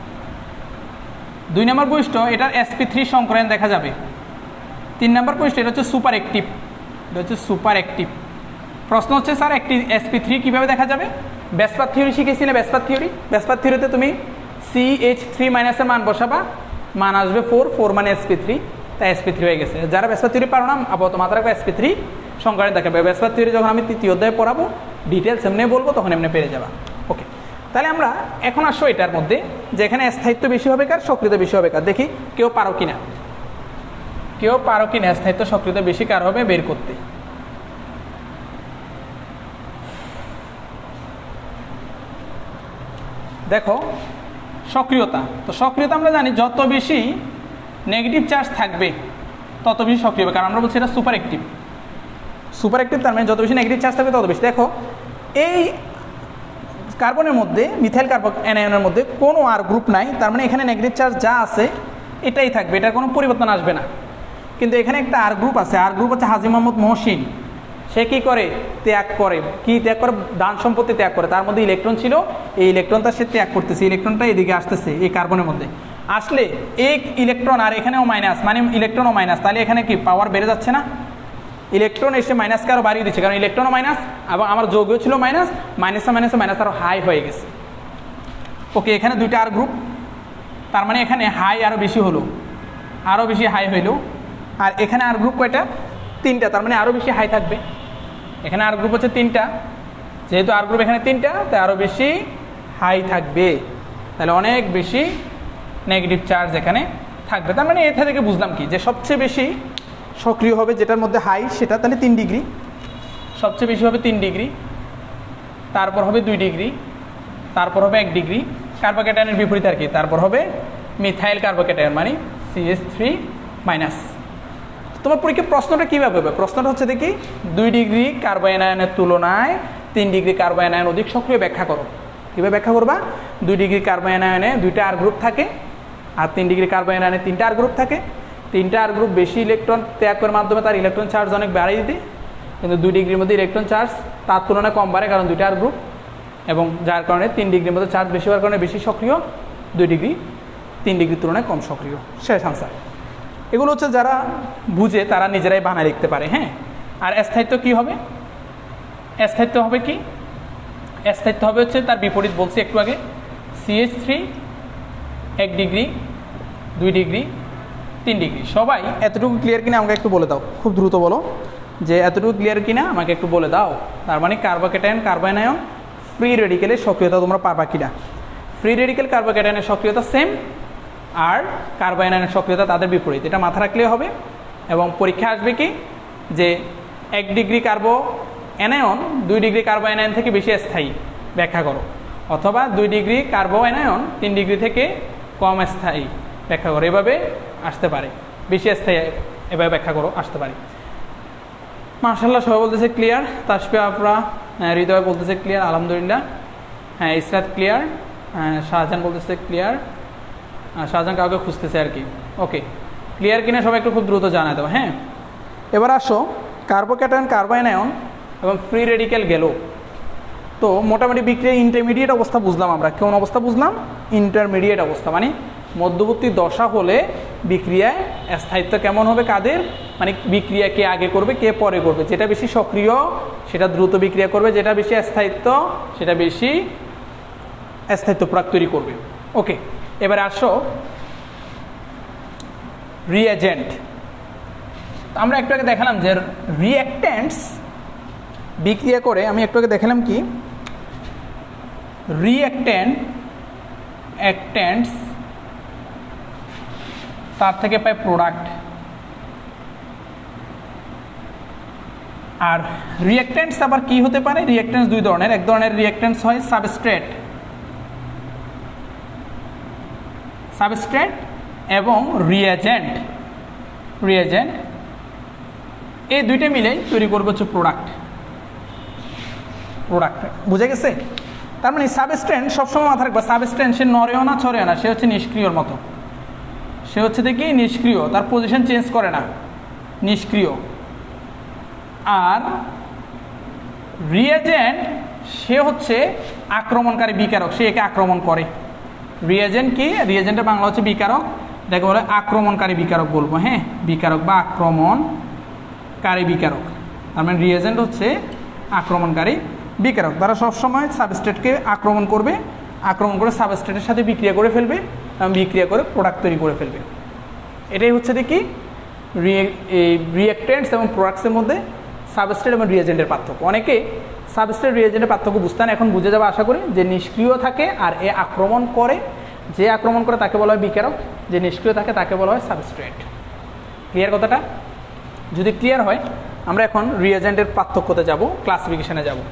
2 নম্বর বৈশিষ্ট্য, এটার sp3 সংকরায়ন দেখা যাবে। 3 নম্বর বৈশিষ্ট্য, এটা হচ্ছে সুপার অ্যাক্টিভ, এটা হচ্ছে সুপার অ্যাক্টিভ। প্রশ্ন হচ্ছে স্যার একটি sp3 কীভাবে দেখা যাবে। ব্যাসপার থিওরি শিখেছিলে, ব্যাসপার থিওরি। ব্যাসপার থিওরিতে তুমি CH3 মাইনাসের মান বসাবা, মান আসবে 4 মানে sp3, তাই sp3 হয়ে গেছে। যারা ব্যাসপার থিওরি পারো না আপাতত মাথা রাখবে sp3 সংকরায়ন দেখাবে। ব্যাসপার থিওরি যখন আমি 3য় অধ্যায়ে পড়াবো ডিটেলস এমনি বলবো তখন এমনি পেরে যাবা। ওকে, তাহলে আমরা এখন আসো এটার মধ্যে যে এখানে স্থায়িত্ব বেশি হবে কার, সক্রিয়তা বেশি হবে কার। দেখি কেউ পারো কিনা, কেউ পারো কিনা স্থায়িত্ব সক্রিয়তা বেশি কার হবে বের করতে। দেখো সক্রিয়তা, তো সক্রিয়তা আমরা জানি যত বেশি নেগেটিভ চার্জ থাকবে তত বেশি সক্রিয় হবে, কারণ আমরা বলছি এটা সুপার অ্যাক্টিভ। সুপার অ্যাক্টিভ তার মানে যত বেশি নেগেটিভ চার্জ থাকবে তত বেশি। দেখো এই কার্বনের মধ্যে, মিথাইল কার্বো অ্যানায়নের মধ্যে কোনো আর গ্রুপ নাই, তার মানে এখানে নেগেটিভ চার্জ যা আছে এটাই থাকবে, এটার কোনো পরিবর্তন আসবে না। কিন্তু এখানে একটা আর গ্রুপ আছে, আর গ্রুপ হচ্ছে হাজী মোহাম্মদ মহসিন। সে কী করে, ত্যাগ করে। কি ত্যাগ করে, দান সম্পত্তি ত্যাগ করে। তার মধ্যে ইলেকট্রন ছিল, এই ইলেকট্রনটা সে ত্যাগ করতেছে, ইলেকট্রনটা এদিকে আসতেছে এই কার্বনের মধ্যে আসলে এক ইলেকট্রন, আর এখানেও মাইনাস, মানে ইলেকট্রনও মাইনাস, তাহলে এখানে কি পাওয়ার বেড়ে যাচ্ছে না। ইলেকট্রন এসে মাইনাসকে আরও বাড়িয়ে দিচ্ছে, কারণ ইলেকট্রনও মাইনাস এবং আমার যৌগও ছিল মাইনাস, মাইনাসে মাইনাসে মাইনাস আরও হাই হয়ে গেছে। ওকে, এখানে 2টা আর গ্রুপ, তার মানে এখানে হাই আরও বেশি হলো, আরও বেশি হাই হইল। আর এখানে আর গ্রুপ কয়টা, 3টা, তার মানে আরও বেশি হাই থাকবে। এখানে আর গ্রুপ হচ্ছে 3টা, যেহেতু আর গ্রুপ এখানে 3টা তাই আরও বেশি হাই থাকবে, তাহলে অনেক বেশি নেগেটিভ চার্জ এখানে থাকবে। তার মানে এটা থেকে বুঝলাম কি, যে সবচেয়ে বেশি সক্রিয় হবে যেটার মধ্যে হাই সেটা তাহলে 3 ডিগ্রি, সবচেয়ে বেশি হবে 3 ডিগ্রি, তারপর হবে 2 ডিগ্রি, তারপর হবে 1 ডিগ্রি। কার্বোক্যাটায়নের বিপরীত আর কি, তারপর হবে মিথাইল কার্বোক্যাটায়ন মানে CH3 মাইনাস। তোমার পরীক্ষার প্রশ্নটা কীভাবে হবে, প্রশ্নটা হচ্ছে দেখি 2 ডিগ্রি কার্বো অ্যানায়নের তুলনায় 3 ডিগ্রি কার্বো অ্যানায়ন অধিক সক্রিয়, ব্যাখ্যা করো। কীভাবে ব্যাখ্যা করবা, 2 ডিগ্রি কার্বো অ্যানায়নে 2টা আর গ্রুপ থাকে, আর 3 ডিগ্রি কার্বন আয়নে 3টা আর গ্রুপ থাকে। 3টা আর গ্রুপ বেশি ইলেকট্রন ত্যাগ করার মাধ্যমে তার ইলেকট্রন চার্জ অনেক বাড়িয়ে দিতে, কিন্তু 2 ডিগ্রির মধ্যে ইলেকট্রন চার্জ তার তুলনায় কম বাড়ে, কারণ 2টা আর গ্রুপ, এবং যার কারণে 3 ডিগ্রির মধ্যে চার্জ বেশি হওয়ার কারণে বেশি সক্রিয়, 2 ডিগ্রি 3 ডিগ্রির তুলনায় কম সক্রিয়। শেষ আনসার। এগুলো হচ্ছে যারা বুঝে তারা নিজেরাই বানায় লিখতে পারে। হ্যাঁ, আর স্থায়িত্ব কি হবে? স্থায়িত্ব হবে কি? স্থায়িত্ব হবে হচ্ছে তার বিপরীত বলছি একটু আগে, CH3 1 ডিগ্রি 2 ডিগ্রি 3 ডিগ্রি। সবাই এতটুকু ক্লিয়ার কিনা আমাকে একটু বলে দাও, খুব দ্রুত বলো যে এতটুকু ক্লিয়ার কিনা আমাকে একটু বলে দাও। তার মানে কার্বোক্যাটায়ন কার্বন আয়ন ফ্রি রেডিকেলের সক্রিয়তা তোমরা পাবা কিনা? ফ্রি রেডিকেল কার্বোক্যাটায়নের সক্রিয়তা সেম, আর কার্বন আয়নের সক্রিয়তা তাদের বিপরীত, এটা মাথা রাখলেই হবে। এবং পরীক্ষা আসবে কি যে 1 degree carbo anion 2 degree carbo anion থেকে বেশি স্থায়ী, ব্যাখ্যা করো। অথবা 2 ডিগ্রি কার্বো অ্যানায়ন 3 ডিগ্রি থেকে কম স্থায়ী, ব্যাখ্যা করো। এভাবে আসতে পারে, বেশি স্থায়ী এভাবে ব্যাখ্যা করো, আসতে পারে। মাশাআল্লাহ সবাই বলতেছে ক্লিয়ার। তাসফিয়া আফরা, হৃদয় বলতেছে ক্লিয়ার, আলহামদুলিল্লাহ। হ্যাঁ, ইসরাত ক্লিয়ার। শাহজাহান বলতেছে ক্লিয়ার। শাহজাহান কাউকে খুঁজতেছে আর কি। ওকে, ক্লিয়ার কিনা সবাই একটু খুব দ্রুত জানাই দাও। হ্যাঁ, এবার আসো কার্বোক্যাটায়ন কার্বন আয়ন এবং ফ্রি রেডিক্যাল গেল। তো মোটামুটি বিক্রিয়া ইন্টারমিডিয়েট অবস্থা বুঝলাম আমরা। কোন অবস্থা বুঝলাম? ইন্টারমিডিয়েট অবস্থা, মানে মধ্যবর্তী দশা হলে বিক্রিয়ায় স্থায়িত্ব কেমন হবে কাদের? মানে বিক্রিয়া কে আগে করবে কে পরে করবে, যেটা বেশি সক্রিয় সেটা দ্রুত বিক্রিয়া করবে, যেটা বেশি স্থায়িত্ব সেটা বেশি স্থায়িত্ব প্রয়োগ তৈরি করবে। ওকে, এবারে আসো রিএজেন্ট। আমরা একটু আগে দেখালাম যে রিঅ্যাক্ট্যান্টস বিক্রিয়া করে, আমি একটু আগে দেখালাম কি রিঅ্যাক্ট্যান্টস তার থেকে পায় প্রোডাক্ট। আর রিঅ্যাক্ট্যান্টস আবার কি হতে পারে? রিঅ্যাক্ট্যান্টস দুই ধরনের। এক ধরনের রিঅ্যাক্ট্যান্টস হয় সাবস্ট্রেট এবং রিএজেন্ট। এই দুইটা মিলে তৈরি করবে হচ্ছে প্রোডাক্ট। বুঝে গেছে? তার মানে সাবস্ট্যান্ট সবসময় মাথা রাখবে, সাবস্ট্যান্ট সে নড়েও না ছড়েও না, সে হচ্ছে নিষ্ক্রিয়র মতো। সে হচ্ছে দেখি নিষ্ক্রিয়, তার পজিশন চেঞ্জ করে না, নিষ্ক্রিয়। আর রিএজেন্ট সে হচ্ছে আক্রমণকারী, বিকারক, সে একে আক্রমণ করে। রিএজেন্ট কি? রিএজেন্টের বাংলা হচ্ছে বিকারক, এটাকে বলে আক্রমণকারী বিকারক বলবো। হ্যাঁ, বিকারক বা আক্রমণকারী বিকারক। তার মানে রিএজেন্ট হচ্ছে আক্রমণকারী বিকারক। তারা সবসময় সাবস্ট্রেটকে আক্রমণ করবে, আক্রমণ করে সাবস্ট্রেটের সাথে বিক্রিয়া করে ফেলবে এবং বিক্রিয়া করে প্রোডাক্ট তৈরি করে ফেলবে। এটাই হচ্ছে দেখি রিঅ্যাক্ট্যান্টস এবং প্রোডাক্টসের মধ্যে সাবস্ট্রেট এবং রিএজেন্টের পার্থক্য। অনেকে সাবস্ট্রেট রিএজেন্টের পার্থক্য বুঝতে না, এখন বুঝে যাবে আশা করি। যে নিষ্ক্রিয় থাকে আর এ আক্রমণ করে, যে আক্রমণ করে তাকে বলা হয় বিকারক, যে নিষ্ক্রিয় থাকে তাকে বলা হয় সাবস্ট্রেট। ক্লিয়ার কথাটা? যদি ক্লিয়ার হয় আমরা এখন রিএজেন্টের পার্থক্যতে যাব, ক্লাসিফিকেশনে যাব।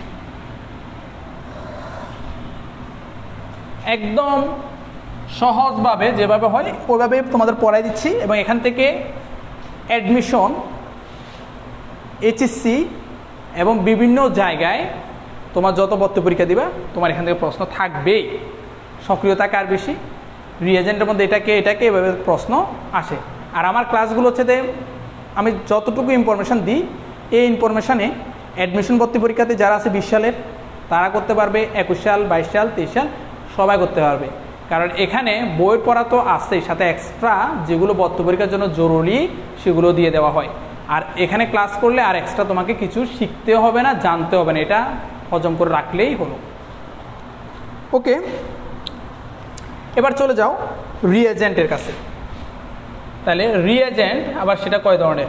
একদম সহজভাবে যেভাবে হয় ওইভাবে তোমাদের পড়াই দিচ্ছি, এবং এখান থেকে অ্যাডমিশন, এইচএসসি এবং বিভিন্ন জায়গায় তোমার যত ভর্তি পরীক্ষা দিবা তোমার এখান থেকে প্রশ্ন থাকবেই। সক্রিয়তা কার বেশি, রিএজেন্টের মধ্যে এটাকে এভাবে প্রশ্ন আসে। আর আমার ক্লাসগুলো হচ্ছে আমি যতটুকু ইনফরমেশান দিই, এই ইনফরমেশানে অ্যাডমিশন ভর্তি পরীক্ষাতে যারা আছে 20 সালের তারা করতে পারবে, 21 সাল 22 সাল 23 সাল সবাই করতে পারবে। কারণ এখানে বই পড়া তো আসছেই, সাথে এক্সট্রা যেগুলো ভর্তি পরীক্ষার জন্য জরুরি সেগুলো দিয়ে দেওয়া হয়। আর এখানে ক্লাস করলে আর এক্সট্রা তোমাকে কিছু শিখতে হবে না, জানতে হবে না, এটা হজম করে রাখলেই হলো। ওকে, এবার চলে যাও রিএজেন্টের কাছে। তাহলে রিএজেন্ট আবার সেটা কয় ধরনের?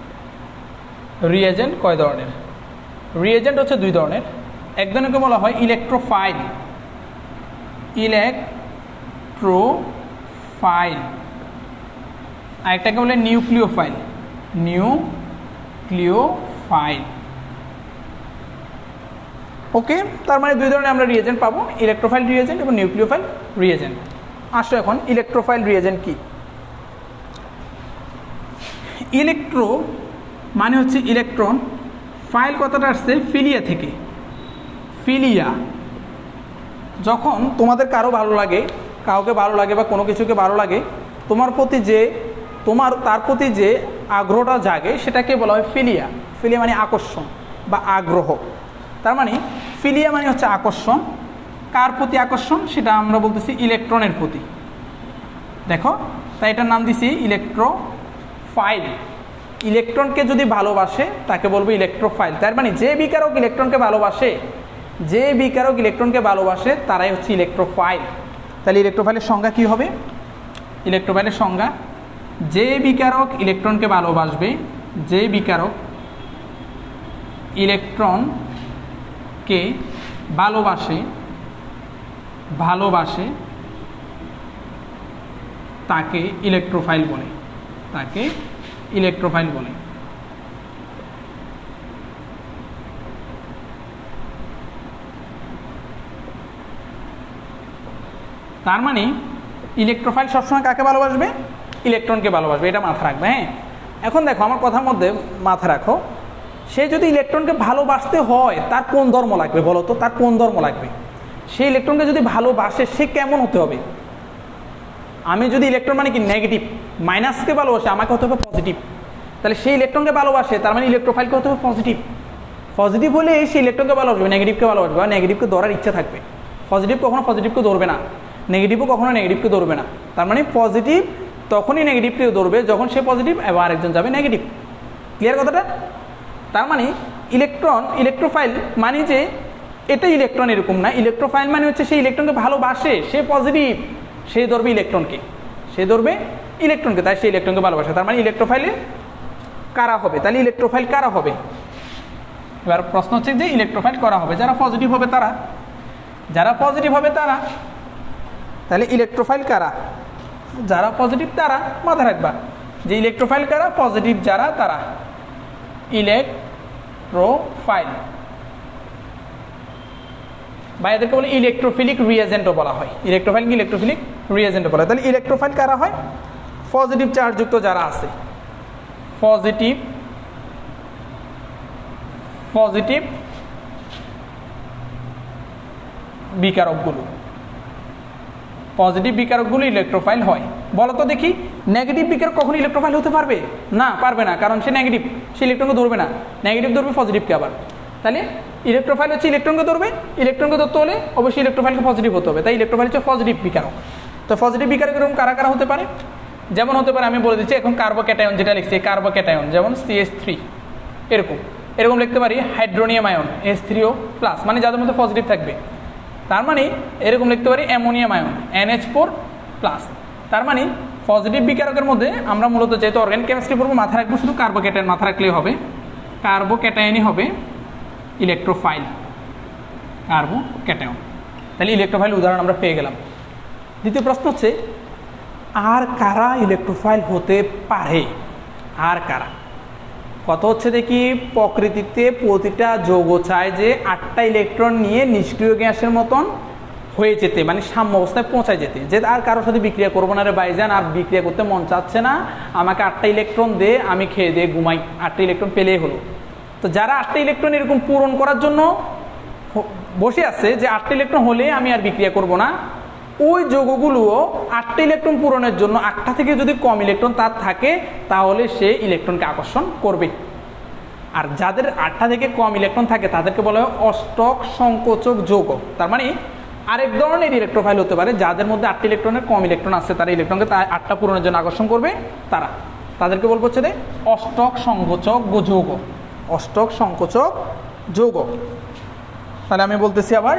রিএজেন্ট হচ্ছে দুই ধরনের। এক ধরনেরকে বলা হয় ইলেকট্রোফাইল, আরেকটাকে বলে নিউক্লিওফাইল। ওকে, তার মানে দুই ধরনের আমরা রিএজেন্ট পাবো, ইলেকট্রোফাইল রিএজেন্ট এবং নিউক্লিওফাইল রিএজেন্ট। আসো এখন ইলেকট্রোফাইল রিএজেন্ট কি? ইলেকট্রো মানে হচ্ছে ইলেকট্রন, ফাইল কথাটা আসছে ফিলিয়া থেকে। ফিলিয়া, যখন তোমাদের কারো ভালো লাগে, কাউকে ভালো লাগে বা কোনো কিছুকে ভালো লাগে, তোমার প্রতি যে তার প্রতি যে আগ্রহটা জাগে সেটাকে বলা হয় ফিলিয়া। ফিলিয়া মানে আকর্ষণ বা আগ্রহ। তার মানে ফিলিয়া মানে হচ্ছে আকর্ষণ। কার প্রতি আকর্ষণ? সেটা আমরা বলতেছি ইলেকট্রনের প্রতি। দেখো, তাই এটার নাম দিছি ইলেকট্রোফাইল। ইলেকট্রনকে যদি ভালোবাসে তাকে বলবো ইলেকট্রোফাইল। তার মানে যে বিকারক ইলেকট্রনকে ভালোবাসে তারাই হচ্ছে ইলেকট্রোফাইল। তাহলে ইলেকট্রোফাইলের সংজ্ঞা কি হবে? ইলেকট্রোফাইলের সংজ্ঞা, যে বিকারক ইলেকট্রনকে ভালোবাসবে, যে বিকারক ইলেকট্রনকে ভালোবাসে তাকে ইলেকট্রোফাইল বলে। তার মানে ইলেকট্রোফাইল সবসময় কাকে ভালোবাসবে? ইলেকট্রনকে ভালোবাসবে। এটা মাথা রাখবে। হ্যাঁ, এখন দেখো আমার কথার মধ্যে মাথা রাখো, সে যদি ইলেকট্রনকে ভালোবাসতে হয় তার কোন ধর্ম লাগবে বলো তো? তার কোন ধর্ম লাগবে? সেই ইলেকট্রনকে যদি ভালোবাসে সে কেমন হতে হবে? আমি যদি ইলেকট্রন মানে কি নেগেটিভ, মাইনাসকে ভালোবাসে, আমাকে হতে হবে পজিটিভ। তাহলে সেই ইলেকট্রনকে ভালোবাসে, তার মানে ইলেকট্রোফাইলকে হতে হবে পজিটিভ। পজিটিভ হলে সেই ইলেকট্রনকে ভালোবাসবে, নেগেটিভকে ভালোবাসবে, আর নেগেটিভকে ধরার ইচ্ছা থাকবে। পজিটিভ কখনো পজিটিভকে ধরবে না, নেগেটিভও কখনো নেগেটিভকে ধরবে না। তার মানে পজিটিভ তখনই নেগেটিভকে ধরবে যখন সে পজিটিভ এবং আরেকজন যাবে নেগেটিভ। ক্লিয়ার কথাটা? তার মানে ইলেকট্রোফাইল মানে যে এটা ইলেকট্রন এরকম না। ইলেকট্রোফাইল মানে হচ্ছে সেই ইলেকট্রনকে ভালোবাসে, সে পজিটিভ, সে ধরবে ইলেকট্রনকে, তাই সে ইলেকট্রনকে ভালোবাসে। তার মানে ইলেকট্রোফাইলে কারা হবে? তাহলে ইলেকট্রোফাইল কারা হবে? এবার প্রশ্ন হচ্ছে যে ইলেকট্রোফাইল করা হবে যারা পজিটিভ হবে তারা। তাহলে ইলেকট্রোফাইল কারা? যারা পজিটিভ তারা। মাথা রাখবা যে ইলেকট্রোফাইল কারা? পজিটিভ যারা তারা ইলেকট্রোফাইল, বা এদেরকে বলে ইলেকট্রোফিলিক রিএজেন্টও বলা হয়। ইলেকট্রোফাইলকে ইলেকট্রোফিলিক রিএজেন্টও বলা হয়। তাহলে ইলেকট্রোফাইল কারা হয়? পজিটিভ চার্জযুক্ত যারা আছে, পজিটিভ বিকারকগুলো ইলেকট্রোফাইল হয়। বলো তো দেখি, নেগেটিভ বিকারক কখনো ইলেকট্রোফাইল হতে পারবে না? পারবে না, কারণ সে নেগেটিভ, সে ইলেকট্রনকে ধরবে না। নেগেটিভ ধরবে পজিটিভকে আবার। তাহলে ইলেকট্রোফাইল হচ্ছে ইলেকট্রনকে ধরবে, ইলেকট্রনকে ধরতে হলে অবশ্যই ইলেকট্রোফাইলকে পজিটিভ হতে হবে। তাই ইলেকট্রোফাইল হচ্ছে পজিটিভ বিকারক। তো পজিটিভ বিকারক এরকম কারা কারা হতে পারে? যেমন হতে পারে, আমি বলে দিচ্ছি এখন কার্বোক্যাটায়ন যেটা লিখছি, কার্বোক্যাটায়ন যেমন CH3, এরকম লিখতে পারি হাইড্রোনিয়াম আয়ন H3O+, মানে যাদের মধ্যে পজিটিভ থাকবে। তার মানে এরকম লিখতে পারি অ্যামোনিয়াম আয়ন NH4+। তার মানে পজিটিভ বিকারকের মধ্যে আমরা মূলত যেহেতু অর্গানিক কেমিস্ট্রি পড়বো, মাথা রাখবো শুধু কার্বোক্যাটায়ন, মাথা রাখলেই হবে। কার্বোক্যাটায়নই হবে ইলেকট্রোফাইল, কার্বোক্যাটায়ন। তাহলে ইলেকট্রোফাইল উদাহরণ আমরা পেয়ে গেলাম। দ্বিতীয় প্রশ্ন হচ্ছে, আর কারা ইলেকট্রোফাইল হতে পারে? আর কারা? কত হচ্ছে দেখি, প্রকৃতিতে প্রতিটা যৌগ চায় যে 8টা ইলেকট্রন নিয়ে নিষ্ক্রিয় গ্যাসের মতন হয়ে যেতে, মানে সাম্য অবস্থায় পৌঁছায় যেতে, যে আর কারোর সাথে বিক্রিয়া করবো না রে ভাইজান, আর বিক্রিয়া করতে মন চাচ্ছে না, আমাকে 8টা ইলেকট্রন দে, আমি খেয়ে দিয়ে ঘুমাই, 8টা ইলেকট্রন পেলেই হলো। তো যারা 8টা ইলেকট্রন এরকম পূরণ করার জন্য বসে আছে যে 8টা ইলেকট্রন হলে আমি আর বিক্রিয়া করব না, ওই যৌগগুলোও 8টা ইলেকট্রন পূরণের জন্য 8টা থেকে যদি কম ইলেকট্রন তার থাকে তাহলে সে ইলেকট্রনকে আকর্ষণ করবে। আর যাদের 8টা থেকে কম ইলেকট্রন থাকে তাদেরকে বলা হয় অষ্টক সংকোচক যৌগ। তার মানে আরেক ধরনের ইলেকট্রোফাইল হতে পারে যাদের মধ্যে 8টা ইলেকট্রনের কম ইলেকট্রন আছে, তারা ইলেকট্রনকে 8টা পূরণের জন্য আকর্ষণ করবে, তাদেরকে বলবো হচ্ছে অষ্টক সংকোচক যৌগ। অষ্টক সংকোচক যৌগ। তাহলে আমি বলতেছি আবার,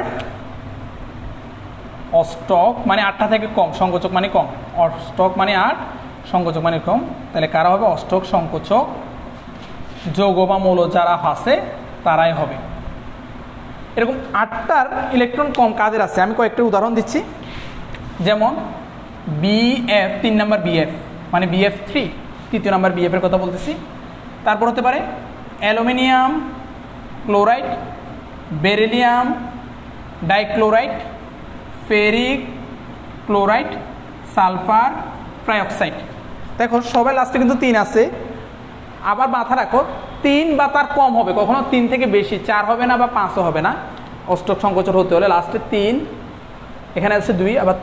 অষ্টক মানে 8টা থেকে কম, সংকোচক মানে কম, অষ্টক মানে 8, সংকোচক মানে কম। তাহলে কারা হবে? অষ্টক সংকোচক যৌগ বা মৌল যারা আছে তারাই হবে। এরকম 8টার ইলেকট্রন কম কাদের আছে আমি কয়েকটা উদাহরণ দিচ্ছি। যেমন BF, 3 নাম্বার BF মানে BF3, 3য় নাম্বার BF এর কথা বলতেছি। তারপর হতে পারে aluminium chloride, beryllium dichloride, ferric chloride, sulphur trioxide. দেখো সবাই লাস্টে কিন্তু 3 আছে। আবার মাথা রাখো 3 বা তার কম হবে, কখনো 3 থেকে বেশি, 4 হবে না বা 5ও হবে না। অষ্টক সংকোচক হতে হলে লাস্টে 3, এখানে আছে 2 আবার 3,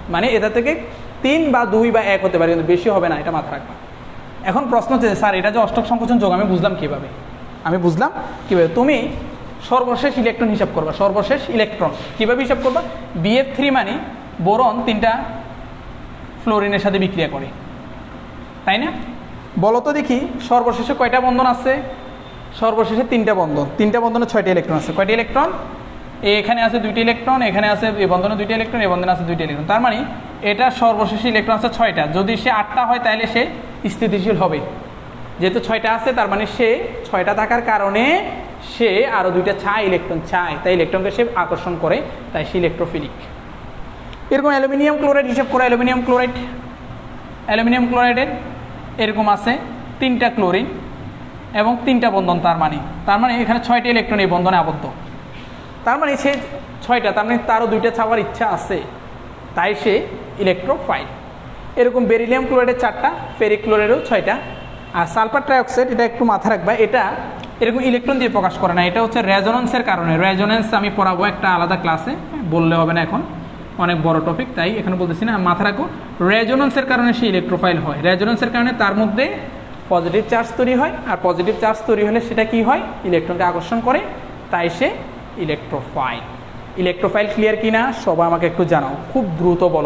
মানে এটা থেকে 3 বা 2 বা 1 হতে পারে, কিন্তু বেশি হবে না, এটা মাথা রাখবা। এখন প্রশ্ন হচ্ছে স্যার এটা যে অষ্টক সংকোচন যোগ আমি বুঝলাম কীভাবে? তুমি সর্বশেষ ইলেকট্রন হিসাব করবা, সর্বশেষ ইলেকট্রন কীভাবে হিসাব করবা? BF3 মানে বোরন 3টা ফ্লোরিনের সাথে বিক্রিয়া করে, তাই না? বলো তো দেখি সর্বশেষে কয়টা বন্ধন আছে? সর্বশেষে 3টা বন্ধন, 3টা বন্ধনে 6টা ইলেকট্রন আছে। কয়টা ইলেকট্রন? এখানে আছে 2টি ইলেকট্রন, এখানে আছে এই বন্ধনে 2টি ইলেকট্রন, এই বন্ধনে আছে 2টি ইলেকট্রন। তার মানে এটা সর্বশেষ ইলেকট্রন আছে 6টা। যদি সে 8টা হয় তাহলে সে স্থিতিশীল হবে। যেহেতু 6টা আছে তার মানে সে 6টা থাকার কারণে সে আরও 2টা ইলেকট্রন চায়, তাই ইলেকট্রনকে সে আকর্ষণ করে, তাই সে ইলেকট্রোফিলিক। এরকম অ্যালুমিনিয়াম ক্লোরাইড হিসাব করে, অ্যালুমিনিয়াম ক্লোরাইডের এরকম আছে 3টা ক্লোরিন এবং 3টা বন্ধন। তার মানে এখানে 6টি ইলেকট্রন এই বন্ধনে আবদ্ধ। তার মানে সে 6টা, তার মানে তারও 2টা ছাওয়ার ইচ্ছা আছে, তাই সে ইলেকট্রোফাইল। এরকম বেরিলিয়াম ক্লোরাইডের 4টা, ফেরিক ক্লোরাইডেরও 6টা। আর সালফার ট্রাইঅক্সাইড, এটা একটু মাথা রাখবা, এটা এরকম ইলেকট্রন দিয়ে প্রকাশ করে না, এটা হচ্ছে রেজোনেন্সের কারণে। রেজোনেন্স আমি পড়াবো একটা আলাদা ক্লাসে, বললে হবে না, এখন অনেক বড় টপিক, তাই এখানে বলতেছি না। মাথা রাখো, রেজোনেন্সের কারণে সে ইলেকট্রোফাইল হয়। রেজোনেন্সের কারণে তার মধ্যে পজিটিভ চার্জ তৈরি হয়, আর পজিটিভ চার্জ তৈরি হলে সেটা কি হয়? ইলেকট্রনকে আকর্ষণ করে, তাই সে ইলেকট্রোফাইল। ইলেকট্রোফাইল ক্লিয়ার কিনা সবাই আমাকে একটু জানাও, খুব দ্রুত বলো।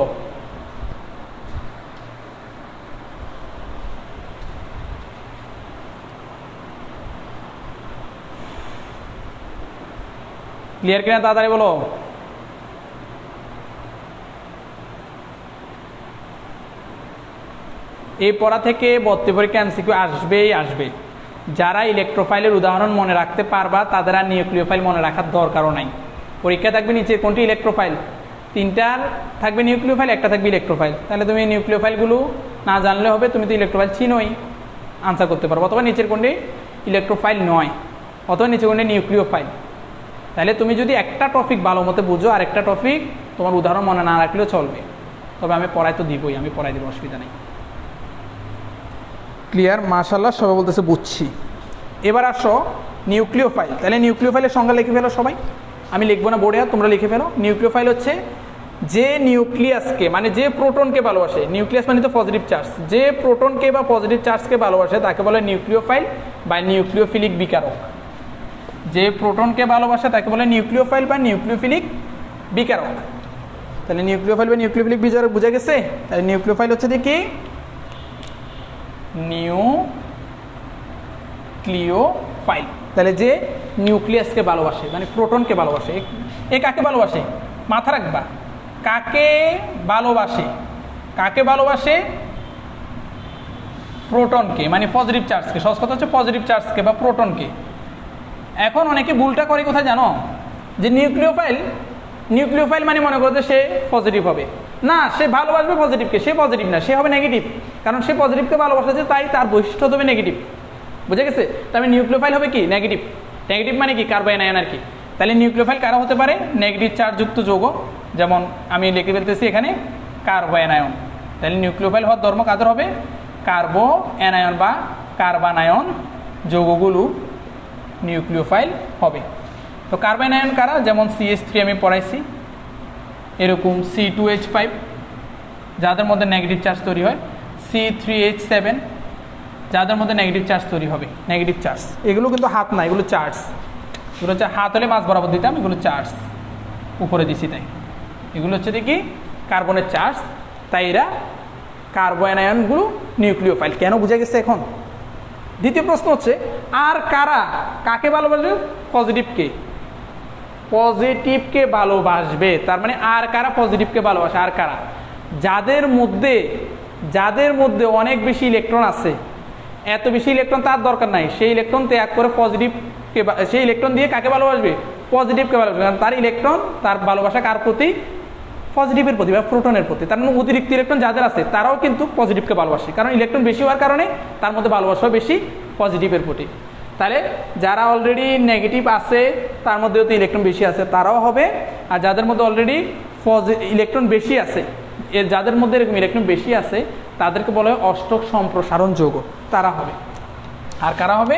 ক্লিয়ার কিনা তাড়াতাড়ি বলো। এই পড়া থেকে ভর্তি পরীক্ষা MCQ আসবে। যারা ইলেকট্রোফাইলের উদাহরণ মনে রাখতে পারবা তাদের আর নিউক্লিওফাইল মনে রাখার দরকারও নাই। পরীক্ষা থাকবে নিচে কোনটি ইলেকট্রোফাইল, 3টার থাকবে নিউক্লিওফাইল, 1টা থাকবে ইলেকট্রোফাইল। তাহলে তুমি নিউক্লিওফাইলগুলো না জানলে হবে, তুমি তো ইলেকট্রোফাইল চিনোই, আনসার করতে পারবো। অথবা নিচের কোনটি ইলেকট্রোফাইল নয়, অথবা নিচের কোনটি নিউক্লিওফাইল। তাহলে তুমি যদি একটা টপিক ভালো মতো বুঝো আর একটা টপিক তোমার উদাহরণ মনে না রাখলেও চলবে, তবে আমি পড়াই তো দিবই, আমি পড়াই দেবো, অসুবিধা নেই। ক্লিয়ার? মাশাআল্লাহ, সবাই বলতেছে বুঝছি। এবার আসো নিউক্লিওফাইল। তাহলে নিউক্লিওফাইলের সংজ্ঞা লিখে ফেলো সবাই, আমি লিখবো না বোর্ডে, তোমরা লিখে ফেলো। নিউক্লিওফাইল হচ্ছে যে নিউক্লিয়াসকে, মানে যে প্রোটনকে ভালোবাসে, নিউক্লিয়াস মানে তো পজিটিভ চার্জ, যে প্রোটনকে বা পজিটিভ চার্জকে ভালোবাসে তাকে বলে নিউক্লিওফাইল বা নিউক্লিওফিলিক বিকারক। যে প্রোটনকে ভালোবাসে তাকে বলে নিউক্লিওফাইল বা নিউক্লিওফিলিক বিকারক। তাহলে নিউক্লিওফাইল বা নিউক্লিওফিলিক বিকারক বুঝা গেছে? তাহলে নিউক্লিওফাইল হচ্ছে দেখি নিউক্লিওফাইল, তাহলে যে নিউক্লিয়াসকে ভালোবাসে, মানে প্রোটনকে ভালোবাসে। এ কাকে ভালোবাসে? মাথা রাখবা, কাকে ভালোবাসে? প্রোটনকে, মানে পজিটিভ চার্জকে। সহজ কথা হচ্ছে পজিটিভ চার্জকে বা প্রোটনকে। এখন অনেকে ভুলটা করে কোথায় জানো? যে নিউক্লিওফাইল মানে মনে করো যে সে পজিটিভ হবে। না, সে ভালোবাসবে পজিটিভকে, সে পজিটিভ না, সে হবে নেগেটিভ। কারণ সে পজিটিভকে ভালোবাসে, তাই তার বৈশিষ্ট্য হবে নেগেটিভ। বুঝে গেছে? তবে নিউক্লিওফাইল হবে কি? নেগেটিভ। নেগেটিভ মানে কি? কার্বাইনায়ন আর কি। তাহলে নিউক্লিওফাইল কারা হতে পারে? নেগেটিভ চার্জযুক্ত যৌগ, যেমন আমি লিখে ফেলতেছি এখানে কার্বাইনায়ন। তাহলে নিউক্লিওফাইল হওয়ার ধর্ম কাদের হবে? কার্বোঅ্যানায়ন বা কার্বানায়ন যৌগগুলো নিউক্লিওফাইল হবে। তো কার্বাইনায়ন কারা? যেমন CH3 আমি পড়াইছি, এরকম C2H5 যাদের মধ্যে নেগেটিভ চার্জ তৈরি হয়, C3H7 যাদের মধ্যে নেগেটিভ চার্জ তৈরি হবে, নেগেটিভ চার্জ। এগুলো কিন্তু হাত না, এগুলো চার্জ। এগুলো হচ্ছে হাত হলে মাছ বরাবর দিতাম, এগুলো চার্জ উপরে দিছি, তাই এগুলো হচ্ছে দেখি কার্বনের চার্জ, তাই এরা কার্বোঅ্যানায়নগুলো নিউক্লিওফাইল। কেন? বুঝা গেছে এখন? দ্বিতীয় প্রশ্ন হচ্ছে আর কাকে ভালোবাসবে? পজিটিভকে ভালোবাসবে। তার মানে আর কারা পজিটিভকে ভালোবাসে? আর কারা? যাদের মধ্যে অনেক বেশি ইলেকট্রন আছে, এত বেশি ইলেকট্রন তার দরকার নাই, সেই ইলেকট্রন ত্যাগ করে পজিটিভকে, সেই ইলেকট্রন দিয়ে কাকে ভালোবাসবে? পজিটিভকে ভালোবাসবে। কারণ তার ইলেকট্রন, তার ভালোবাসা কার প্রতি? পজিটিভের প্রতি বা প্রোটনের প্রতি। তার মানে অতিরিক্ত ইলেকট্রন যাদের আছে তারাও কিন্তু পজিটিভকে ভালোবাসে, কারণ ইলেকট্রন বেশি হওয়ার কারণে তার মধ্যে ভালোবাসাও বেশি পজিটিভের প্রতি। তাহলে যারা অলরেডি নেগেটিভ আছে তার মধ্যেও তো ইলেকট্রন বেশি আছে, তারাও হবে। আর যাদের মধ্যে অলরেডি ইলেকট্রন বেশি আছে, যাদের মধ্যে এরকম ইলেকট্রন বেশি আছে তাদেরকে বলা হয় অষ্টক সম্প্রসারণ যৌগ, তারা হবে। আর কারা হবে?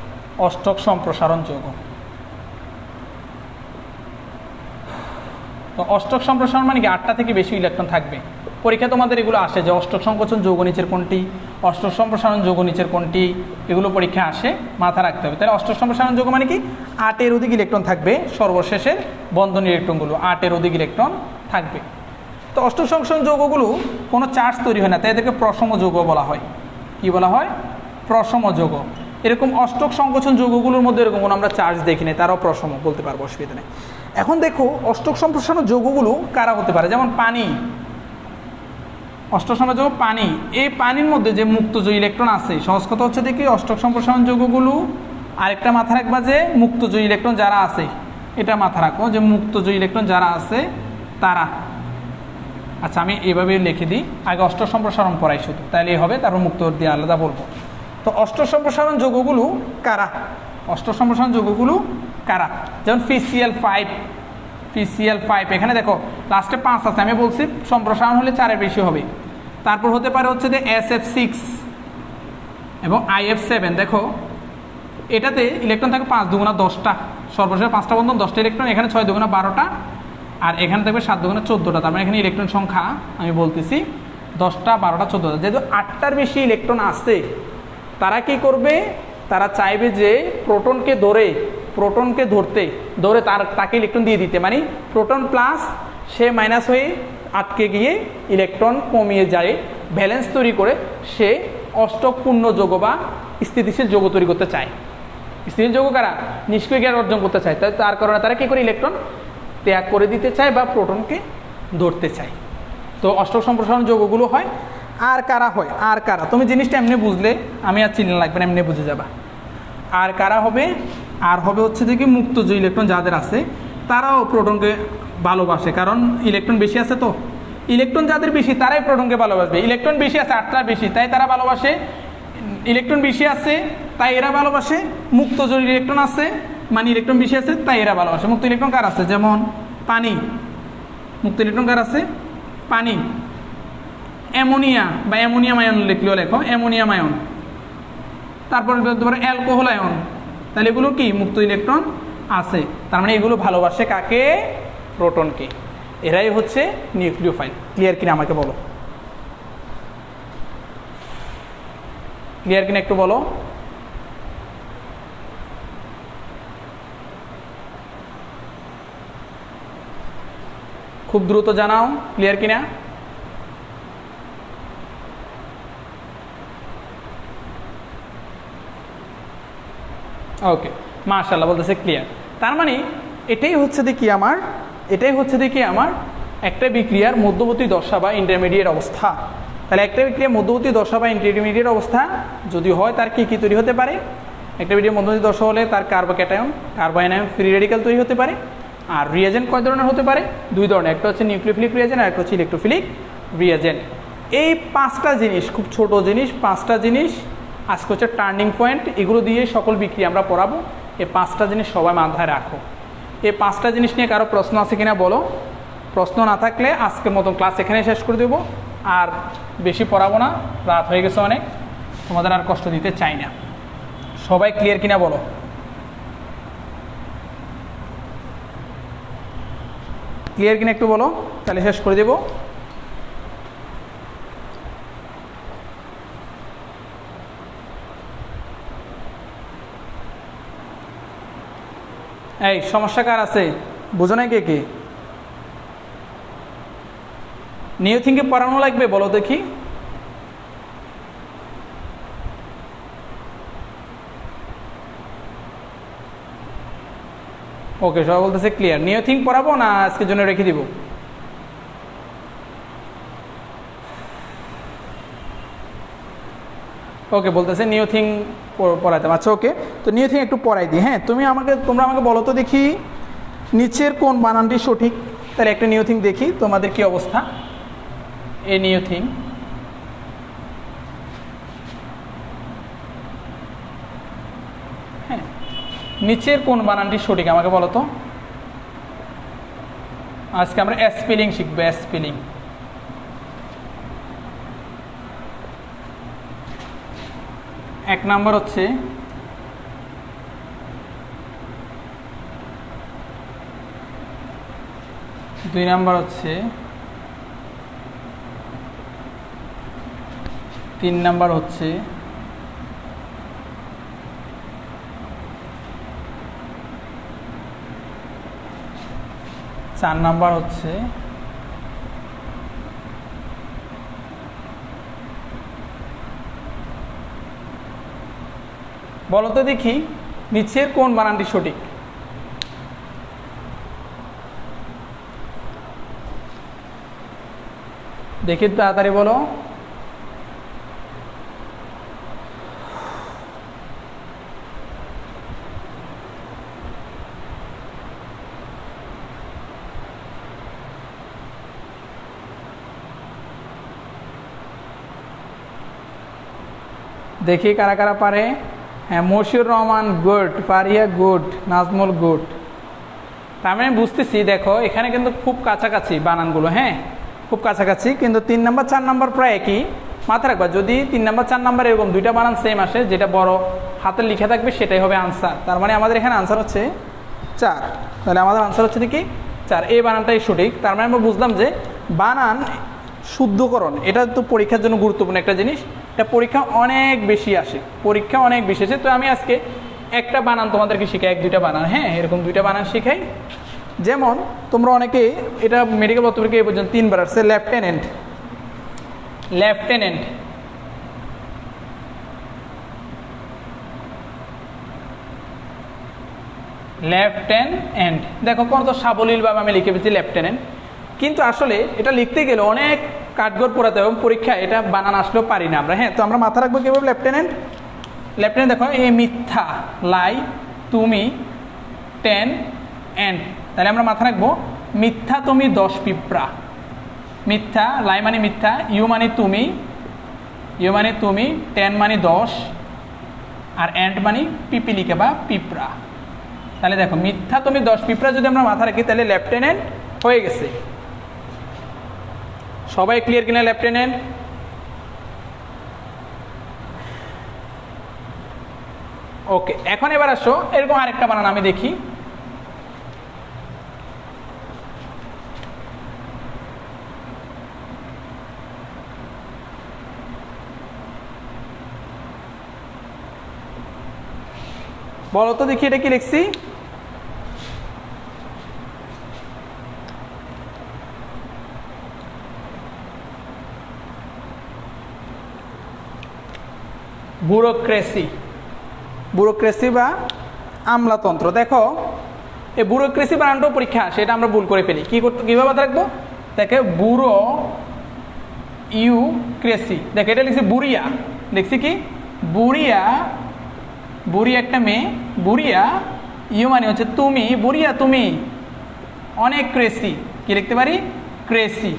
অষ্টক সম্প্রসারণ যৌগ। তো অষ্টক সম্প্রসারণ মানে কি 8টা থেকে বেশি ইলেকট্রন থাকবে। পরীক্ষা তোমাদের এগুলো আসে যে অষ্টক সংকোচন যৌগ নিচের কোনটি, অষ্টক সম্প্রসারণ যৌগ নিচের কোনটি, এগুলো পরীক্ষা আসে, মাথা রাখতে হবে। তাহলে অষ্টক সম্প্রসারণ যৌগ মানে কি 8-এর অধিক ইলেকট্রন থাকবে, সর্বশেষের বন্ধন ইলেকট্রনগুলো 8-এর অধিক ইলেকট্রন থাকবে। তো অষ্টক সংকোচন যৌগগুলো কোনো চার্জ তৈরি হয় না, তাই এদেরকে প্রশম যৌগ বলা হয়। কি বলা হয়? প্রশম যৌগ। এরকম অষ্টক সংকোচন যৌগগুলোর মধ্যে এরকম কোনো আমরা চার্জ দেখি নাই, তারাও প্রশম বলতে পারবো, অসুবিধা নেই। এখন দেখো অষ্টক সম্প্রসারণ যৌগগুলো কারা হতে পারে, যেমন পানি। অষ্টক সম্প্রসারণ যৌগ পানি, এই পানির মধ্যে যে মুক্তজ ইলেকট্রন আছে, সহজ কথা হচ্ছে দেখি অষ্টক সম্প্রসারণ যৌগগুলো, আরেকটা মাথা রাখবা যে মুক্তজ ইলেকট্রন যারা আছে, এটা মাথা রাখো যে মুক্তজ ইলেকট্রন যারা আছে তারা। আচ্ছা আমি এভাবে লিখে দিই, আগে অষ্টক সম্প্রসারণ পড়াই শুধু, তাহলে এই হবে, তারপর মুক্ত দিয়ে আলাদা বলবো। তো অষ্টক সম্প্রসারণ যৌগগুলো কারা? অষ্টক সম্প্রসারণ যৌগগুলো কারা? যেমন PCl5, PCl5 এখানে দেখো লাস্টে 5 আছে, আমি বলছি সম্প্রসারণ হলে 4-এর বেশি হবে। তারপর হতে পারে হচ্ছে যে SF6 এবং IF7। দেখো এটাতে ইলেকট্রন থাকে 5 দুগুণা 10টা, সর্বশেষ 5টা বন্ধন 10টা ইলেকট্রন, এখানে 6 দুগুণা 12টা, আর এখানে থাকবে 7 দুগুণা 14টা। তার মানে এখানে ইলেকট্রন সংখ্যা আমি বলতেছি 10টা, 12টা, 14টা। যেহেতু 8টার বেশি ইলেকট্রন আসছে, তারা কি করবে? তারা চাইবে যে প্রোটনকে ধরে তাকে ইলেকট্রন দিয়ে দিতে, মানে প্রোটন প্লাস সে মাইনাস হয়ে আটকে গিয়ে ইলেকট্রন কমিয়ে যায়, ব্যালেন্স তৈরি করে সে অষ্টক পূর্ণ যৌগ বা স্থিতিশীল যৌগ তৈরি করতে চায়। স্থিতিশীল যৌগ কারা? নিষ্ক্রিয় গ্যাস অর্জন করতে চায়, তার কারণে তারা কি করে ইলেকট্রন ত্যাগ করে দিতে চায় বা প্রোটনকে ধরতে চায়। তো অষ্টক সম্প্রসারণ যৌগগুলো হয়। আর কারা হয়? আর কারা, তুমি জিনিসটা এমনি বুঝলে, আমি আর চিহ্ন লাগবে না, এমনি বুঝে যাবা। আর কারা হবে? আর হবে হচ্ছে যে কি মুক্তজ ইলেকট্রন যাদের আছে তারাও প্রোটনকে ভালোবাসে, কারণ ইলেকট্রন বেশি আছে। তো ইলেকট্রন যাদের বেশি তারাই প্রোটনকে ভালোবাসবে। ইলেকট্রন বেশি আছে, 8টার বেশি, তাই তারা ভালোবাসে। ইলেকট্রন বেশি আছে তাই এরা ভালোবাসে। মুক্তজ ইলেকট্রন আছে মানে ইলেকট্রন বেশি আছে তাই এরা ভালোবাসে। মুক্ত ইলেকট্রন কার আছে? যেমন পানি। মুক্ত ইলেকট্রন কার আছে? পানি। অ্যামোনিয়া বা অ্যামোনিয়াম আয়ন লিখলেও লেখো, অ্যামোনিয়াম আয়ন। তারপর বলতে পারো অ্যালকোহল আয়ন। তাহলে এগুলো কি? মুক্ত ইলেকট্রন আছে। তার মানে এগুলো ভালোবাসে কাকে? প্রোটনকে। এরাই হচ্ছে নিউক্লিওফাইল। ক্লিয়ার কিনা আমাকে বলো, ক্লিয়ার কিনা একটু বলো। খুব দ্রুত জানাও ক্লিয়ার কিনা। ওকে, মাশাআল্লাহ বলতেছে ক্লিয়ার। তার মানে এটাই হচ্ছে দেখি আমার একটা বিক্রিয়ার মধ্যবর্তী দশা বা ইন্টারমিডিয়েট অবস্থা। তাহলে একটা বিক্রিয়ার মধ্যবর্তী দশা বা ইন্টারমিডিয়েট অবস্থা যদি হয়, তার কি কি তৈরি হতে পারে? একটা বিক্রিয়ার মধ্যবর্তী দশা হলে তার কার্বোক্যাটায়ন, কার্বোআয়ন, ফ্রি রেডিক্যাল তৈরি হতে পারে। আর রিয়েজেন্ট কয় ধরনের হতে পারে? 2 ধরনের, একটা হচ্ছে নিউক্লিওফিলিক রিয়েজেন্ট আর একটা হচ্ছে ইলেকট্রোফিলিক রিয়েজেন্ট। এই 5টা জিনিস, খুব ছোট জিনিস, 5টা জিনিস আজকে হচ্ছে টার্নিং পয়েন্ট। এগুলো দিয়ে সকল বিক্রিয়া আমরা পড়াবো। এই 5টা জিনিস সবাই মাথায় রাখো। এই 5টা জিনিস নিয়ে কারো প্রশ্ন আছে কিনা বলো। প্রশ্ন না থাকলে আজকের মতো ক্লাস এখানে শেষ করে দেবো, আর বেশি পড়াবো না, রাত হয়ে গেছে অনেক, তোমাদের আর কষ্ট দিতে চাই না। সবাই ক্লিয়ার কিনা বলো। ক্লিয়ার কিনা একটু বলো, তাহলে শেষ করে দেবো। এই সমস্যা কার আছে? বুঝো নাই কে কে? নিওথিংকে পড়ানো লাগবে বলো দেখি। ওকে, সবাই বলতেছে ক্লিয়ার। নিওথিং পড়াবো না আজকের জন্য রেখে দিব? ওকে, বলতেছে নিওথিং পড়াইতাম। আচ্ছা ওকে, তো নিওথিং একটু পড়াই দিই। হ্যাঁ, তোমরা আমাকে বলো তো দেখি নিচের কোন বানানটি সঠিক। তাহলে একটা নিওথিং দেখি তোমাদের কি অবস্থা। এই নিওথিং, হ্যাঁ, নিচের কোন বানানটি সঠিক আমাকে বলো তো। আজকে আমরা স্পেলিং শিখবো, স্পেলিং। এক নাম্বার হচ্ছে 2 নাম্বার হচ্ছে, 3 নাম্বার হচ্ছে, 4 নাম্বার হচ্ছে, বলো তো দেখি নিচের কোন বানানটি সঠিক? দেখি তাড়াতাড়ি বলো। দেখি কারা কারা পারে। হ্যাঁ, Moshiur Rahman good, Faria good, Nazmul good. তার মানে বুঝতেছি, দেখো এখানে কিন্তু খুব কাছাকাছি বানানগুলো, হ্যাঁ খুব কাছাকাছি, কিন্তু 3 নাম্বার 4 নাম্বার প্রায় একই। মাথায় রাখবা, যদি 3 নাম্বার 4 নাম্বার এরকম দুইটা বানান সেম আসে, যেটা বড় হাতে লিখে থাকবে সেটাই হবে আনসার। তার মানে আমাদের এখানে আনসার হচ্ছে 4। তাহলে আমাদের আনসার হচ্ছে কি 4, এই বানানটাই সঠিক। তার মানে আমরা বুঝলাম যে বানান শুদ্ধকরণ এটা তো পরীক্ষার জন্য গুরুত্বপূর্ণ একটা জিনিস, এটা পরীক্ষা অনেক বেশি আসে, পরীক্ষা অনেক বেশি আসে। তো আমি আজকে একটা বানান তোমাদেরকে শিখাই, 1-2টা বানান, হ্যাঁ এরকম 2টা বানান শিখাই। যেমন তোমরা অনেকে এটা মেডিকেল পত্রিকা এই পর্যন্ত 3বার আসছে, লেফটেন্যান্ট, লেফটেন্যান্ট, লেফটেন্যান্ট। দেখো কোন তো সাবলীলভাবে আমি লিখে পেয়েছি লেফটেন্যান্ট, কিন্তু আসলে এটা লিখতে গেলে অনেক কাঠগড় পোড়াতে হবে এবং পরীক্ষায় এটা বানান আসলেও পারি না আমরা। হ্যাঁ, তো আমরা মাথা রাখবো কীভাবে লেফটেন্যান্ট। লেফটেন্যান্ট দেখো, এই মিথ্যা, লাই, তুমি, টেন, এন্ড। তাহলে আমরা মাথা রাখবো মিথ্যা তুমি 10 পিঁপড়া। মিথ্যা, লাই মানে মিথ্যা, ইউ মানে তুমি, ইউ মানে তুমি, 10 মানে 10, আর এন্ড মানে পিপিলিকা বা পিঁপড়া। তাহলে দেখো মিথ্যা তুমি 10 পিঁপড়া যদি আমরা মাথা রাখি তাহলে লেফটেন্যান্ট হয়ে গেছে। সবাই ক্লিয়ার কিনা লেফটেন্যান্ট? ওকে, এখন এবার আসো এরকম আরেকটা বানান আমি দেখি। বলো তো দেখি এটা কি লিখছি? ব্যুরোক্রেসি, ব্যুরোক্রেসি বা আমলাতন্ত্র। দেখো এই ব্যুরোক্রেসি বানানটাও পরীক্ষা সেটা আমরা ভুল করে ফেলি। কীভাবে রাখবো? দেখে ব্যুরো ইউ ক্রেসি, দেখো এটা লিখছি বুড়িয়া, লিখছি কি বুড়িয়া, বুড়ি একটা মেয়ে, বুড়িয়া, ইউ মানে হচ্ছে তুমি, বুড়িয়া তুমি, অনেক ক্রেসি, কি লিখতে পারি ক্রেসি।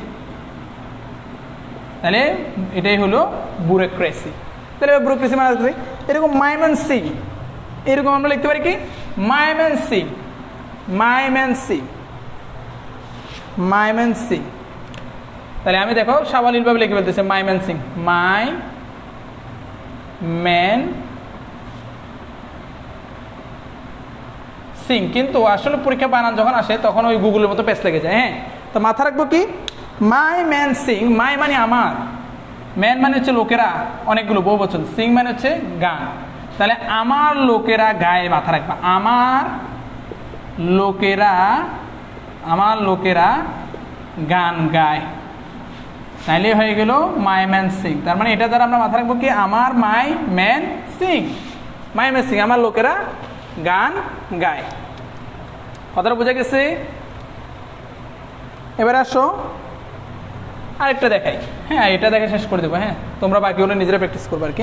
তাহলে এটাই হলো ব্যুরোক্রেসি। তাহলে ব্যুরোক্রেসি মানে এরকম মাইমেন্সিং, এরকম আমরা লিখতে পারি কি মাইমেন্সিং, মাইমেন্সিং, মাইমেন্সিং। তাহলে আমি দেখো সাবলীলভাবে লিখে ফেলতেছি মাইমেন্সিং, মাই ম্যান সিং। কিন্তু আসলে পরীক্ষা বানান যখন আসে তখন ওই গুগলের মতো পেজ লেগে যায়। হ্যাঁ, তো মাথা রাখবো কি মাই ম্যান সিং, মাই মানে আমার, ম্যান মানে হচ্ছে লোকেরা, অনেকগুলো বহু বচন, সিং মানে হচ্ছে গান। তাহলে আমার লোকেরা গায়ে, মাথা রাখবা আমার লোকেরা, আমার লোকেরা গান গায়। তাইলে হয়ে গেল মাই ম্যান সিং। তার মানে এটা দ্বারা আমরা মাথা রাখবো কি আমার Mymensingh, Mymensingh, আমার লোকেরা গান গায়। কথাটা বোঝা গেছে? এবার আসো আরেকটা দেখাই। হ্যাঁ, এটা দেখে শেষ করে দেবো। হ্যাঁ, তোমরা বাকিগুলো নিজেরা প্র্যাকটিস করবে আর কি।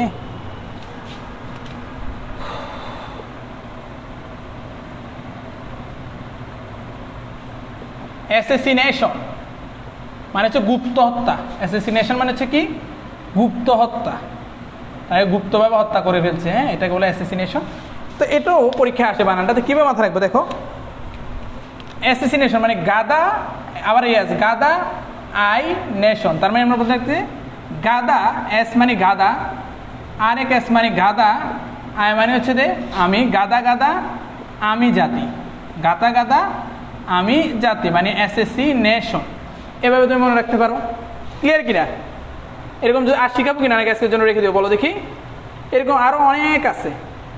অ্যাসেসিনেশন মানে হচ্ছে গুপ্ত হত্যা। অ্যাসেসিনেশন মানে হচ্ছে কি গুপ্ত হত্যা, তাই গুপ্তভাবে হত্যা করে ফেলছে। হ্যাঁ, এটাকে বলে অ্যাসেসিনেশন। তো এটাও পরীক্ষা আসে বানানটা, তো কীভাবে মাথা রাখবো? দেখো অ্যাসেসিনেশন মানে গাদা, আবার ইয়াস গাদা, আই নেশন। তার মানে আমরা বলতে রাখছি গাদা, এস মানে গাদা, আর এক এস মানে গাদা, আই মানে হচ্ছে যে আমি, গাদা গাদা আমি জাতি, গাদা গাদা আমি জাতি মানে এসএসসি নেশন, এভাবে তুমি মনে রাখতে পারো। ক্লিয়ার কিনা? এরকম যদি আর শিখাবো কিনা নাকি আজকের জন্য রেখে দিও বলো দেখি? এরকম আরো অনেক আছে।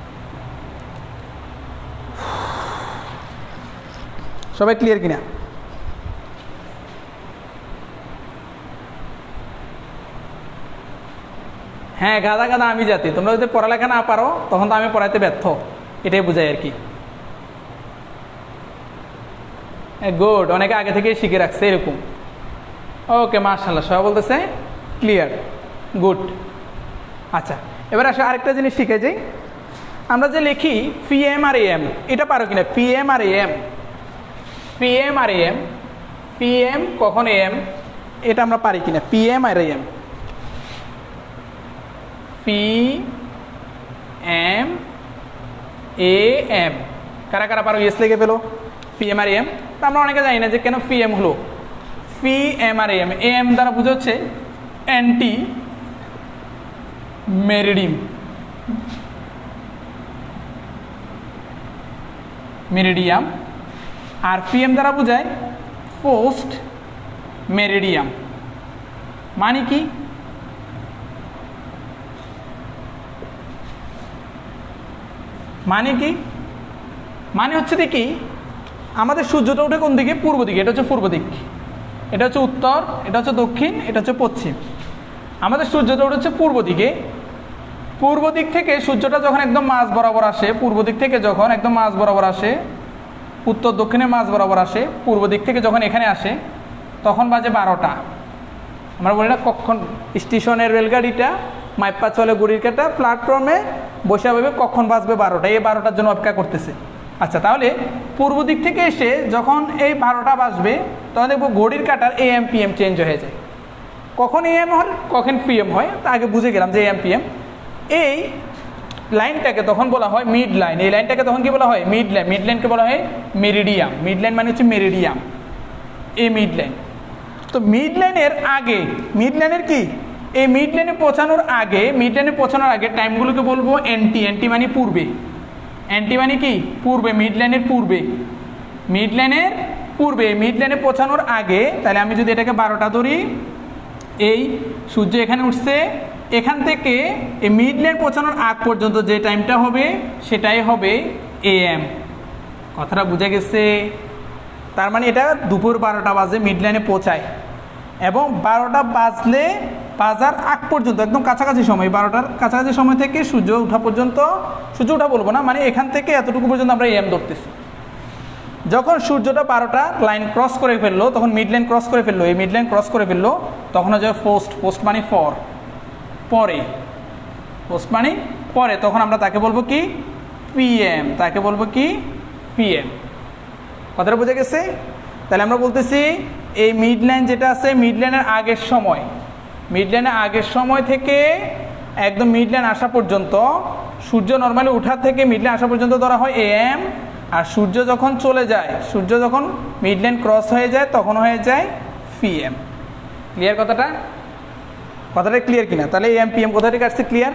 সবাই ক্লিয়ার কিনা? হ্যাঁ, গাদা গাদা আমি জাতি। তোমরা যদি পড়ালেখা না পারো তখন তো আমি পড়াইতে ব্যর্থ, এটাই বোঝাই আর কি। গুড, অনেকে আগে থেকে শিখে রাখছে এরকম। ওকে, মাশাআল্লাহ, সবাই বলতেছে ক্লিয়ার, গুড। আচ্ছা, এবার আসলে আরেকটা জিনিস শিখে যাই। আমরা যে লিখি পিএম আর এএম, এটা পারো কিনা? পিএম আর এএম, পিএম আর এএম, পিএম কখন এএম, এটা আমরা পারি কিনা? পিএম আর এএম, পিএম এএম, কারা কারা পারো? ইয়েস লিখে পেলো। পিএম আর এএম, তা আমরা অনেকে জানি না যে কেন পিএম হলো। পিএম আর এএম, এএম দ্বারা বুঝাচ্ছে অ্যান্টি মেরিডিয়াম, মেরিডিয়াম, আর পিএম দ্বারা বোঝায় পোস্ট মেরিডিয়াম। মানে কি? মানে কি? মানে হচ্ছে দেখি আমাদের সূর্যটা ওঠে কোন দিকে? পূর্ব দিকে। এটা হচ্ছে পূর্ব দিক, এটা হচ্ছে উত্তর, এটা হচ্ছে দক্ষিণ, এটা হচ্ছে পশ্চিম। আমাদের সূর্যটা উঠেছে পূর্ব দিকে। পূর্ব দিক থেকে সূর্যটা যখন একদম মাঝ বরাবর আসে, পূর্ব দিক থেকে যখন একদম মাঝ বরাবর আসে, উত্তর দক্ষিণে মাঝ বরাবর আসে, পূর্ব দিক থেকে যখন এখানে আসে তখন বাজে 12টা। আমরা বলি না কখন স্টেশনের রেলগাড়িটা মাইপা চলে ঘড়ির কাঁটা, প্ল্যাটফর্মে বসে ভাবে কখন বাজবে 12টা, এই 12টার জন্য অপেক্ষা করতেছে। আচ্ছা, তাহলে পূর্ব দিক থেকে এসে যখন এই 12টা বাজবে তখন দেখবো ঘড়ির কাঁটার এএম পিএম চেঞ্জ হয়ে যায়। কখন এএম হয় কখন পিএম হয় তা আগে বুঝে গেলাম যে এএম পিএম। এই লাইনটাকে তখন বলা হয় মিড লাইন। এই লাইনটাকে তখন কি বলা হয়? Mid line. মিড লাইনকে বলা হয় মেরিডিয়াম। মিড লাইন মানে হচ্ছে মেরিডিয়াম, এই মিড লাইন। তো মিড লাইনের আগে, মিড লাইনের কি, এই মিড লাইনে পৌঁছানোর আগে, মিড লাইনে পৌঁছানোর আগে টাইমগুলোকে বলবো এনটি। এনটি মানে পূর্বে, এনটি মানে কি? পূর্বে, মিড লাইনের পূর্বে, মিড লাইনের পূর্বে, মিড লাইনে পৌঁছানোর আগে। তাহলে আমি যদি এটাকে 12টা ধরি, এই সূর্য এখানে উঠছে, এখান থেকে এই মিড লাইন পৌঁছানোর আগ পর্যন্ত যে টাইমটা হবে সেটাই হবে এএম। কথাটা বুঝে গেছে? তার মানে এটা দুপুর 12টা বাজে মিড লাইনে পৌঁছায়, এবং 12টা বাজলে বাজার আগ পর্যন্ত একদম কাছাকাছি সময়, 12টার কাছাকাছি সময় থেকে সূর্য ওঠা পর্যন্ত, সূর্য ওঠা বলবো না, মানে এখান থেকে এতটুকু পর্যন্ত আমরা এএম ধরতেছি। যখন সূর্যটা 12টা লাইন ক্রস করে ফেললো, তখন মিড লাইন ক্রস করে ফেললো, এই মিড লাইন ক্রস করে ফেললো, তখন হচ্ছে পোস্ট। পোস্ট মানে ফর, পরে, পোস্ট মানে পরে, তখন আমরা তাকে বলবো কি? পিএম। তাকে বলবো কি? পিএম। কথাটা বুঝে গেছে? তাহলে আমরা বলতেছি এই মিড লাইন যেটা আছে, মিড লাইনের আগের সময়, মিড লাইনের আগের সময় থেকে একদম মিড লাইন আসা পর্যন্ত, সূর্য নর্মালি ওঠা থেকে মিড লাইন আসা পর্যন্ত ধরা হয় এএম। আর সূর্য যখন চলে যায়, সূর্য যখন মিড লাইন ক্রস হয়ে যায় তখন হয়ে যায় পিএম। ক্লিয়ার কথাটা? কথাটা ক্লিয়ার কিনা? তাহলে এএম পিএম কোথা থেকে আসছে? ক্লিয়ার?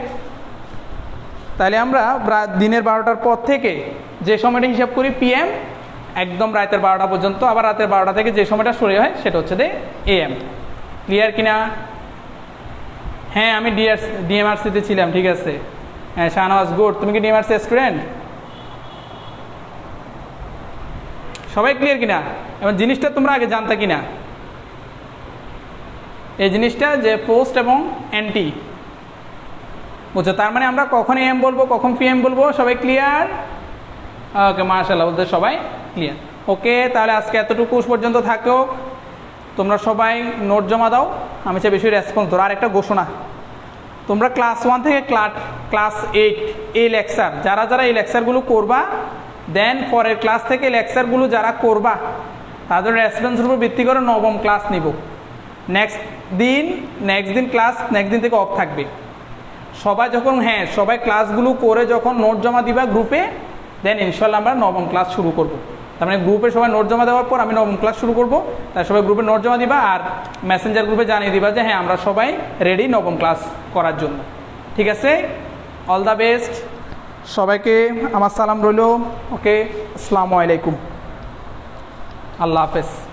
তাহলে আমরা দিনের 12টার পর থেকে যে সময়টা হিসাব করি পিএম, একদম রাতের 12টা পর্যন্ত। আবার রাতের 12টা থেকে যে সময়টা শুরু হয় সেটা হচ্ছে এএম। ক্লিয়ার কিনা? হ্যাঁ, আমি ডিএমআরসিতে ছিলাম, ঠিক আছে। হ্যাঁ, শাহনওয়াজ, গুড। তুমি কি ডিএমআরসি স্টুডেন্ট? সবাই ক্লিয়ার কিনা? এবং জিনিসটা তোমরা আগে জানতা কিনা এই জিনিসটা, যে পোস্ট এবং অ্যান্টি, বুঝছো? তার মানে আমরা কখন এএম বলবো কখন পিএম বলবো, সবাই ক্লিয়ার? ওকে, মাশাআল্লাহ, বলতে সবাই ক্লিয়ার। ওকে, তাহলে আজকে এতটুকু পর্যন্ত থাকো। তোমরা সবাই নোট জমা দাও, আমি চাই বেশি রেসপন্স ধরো। আর একটা ঘোষণা, তোমরা ক্লাস 1 থেকে ক্লাস 8 এই লেকচার, যারা যারা এই লেকচারগুলো করবা, দেন পরের ক্লাস থেকে লেকচারগুলো যারা করবা তাদের রেসপন্সের উপর ভিত্তি করে নবম ক্লাস নিব। নেক্সট দিন ক্লাস, নেক্সট দিন থেকে অফ থাকবে। সবাই যখন, হ্যাঁ, সবাই ক্লাসগুলো করে যখন নোট জমা দিবা গ্রুপে, দেন ইনশাল্লাহ আমরা নবম ক্লাস শুরু করব। তার মানে গ্রুপে সবাই নোট জমা দেওয়ার পর আমি নবম ক্লাস শুরু করব। তাই সবাই গ্রুপে নোট জমা দিবা আর মেসেঞ্জার গ্রুপে জানিয়ে দিবা যে হ্যাঁ, আমরা সবাই রেডি নবম ক্লাস করার জন্য। ঠিক আছে? অল দ্য বেস্ট সবাইকে, আমার সালাম রইল। ওকে, আসসালামু আলাইকুম। আল্লাহ হাফেজ।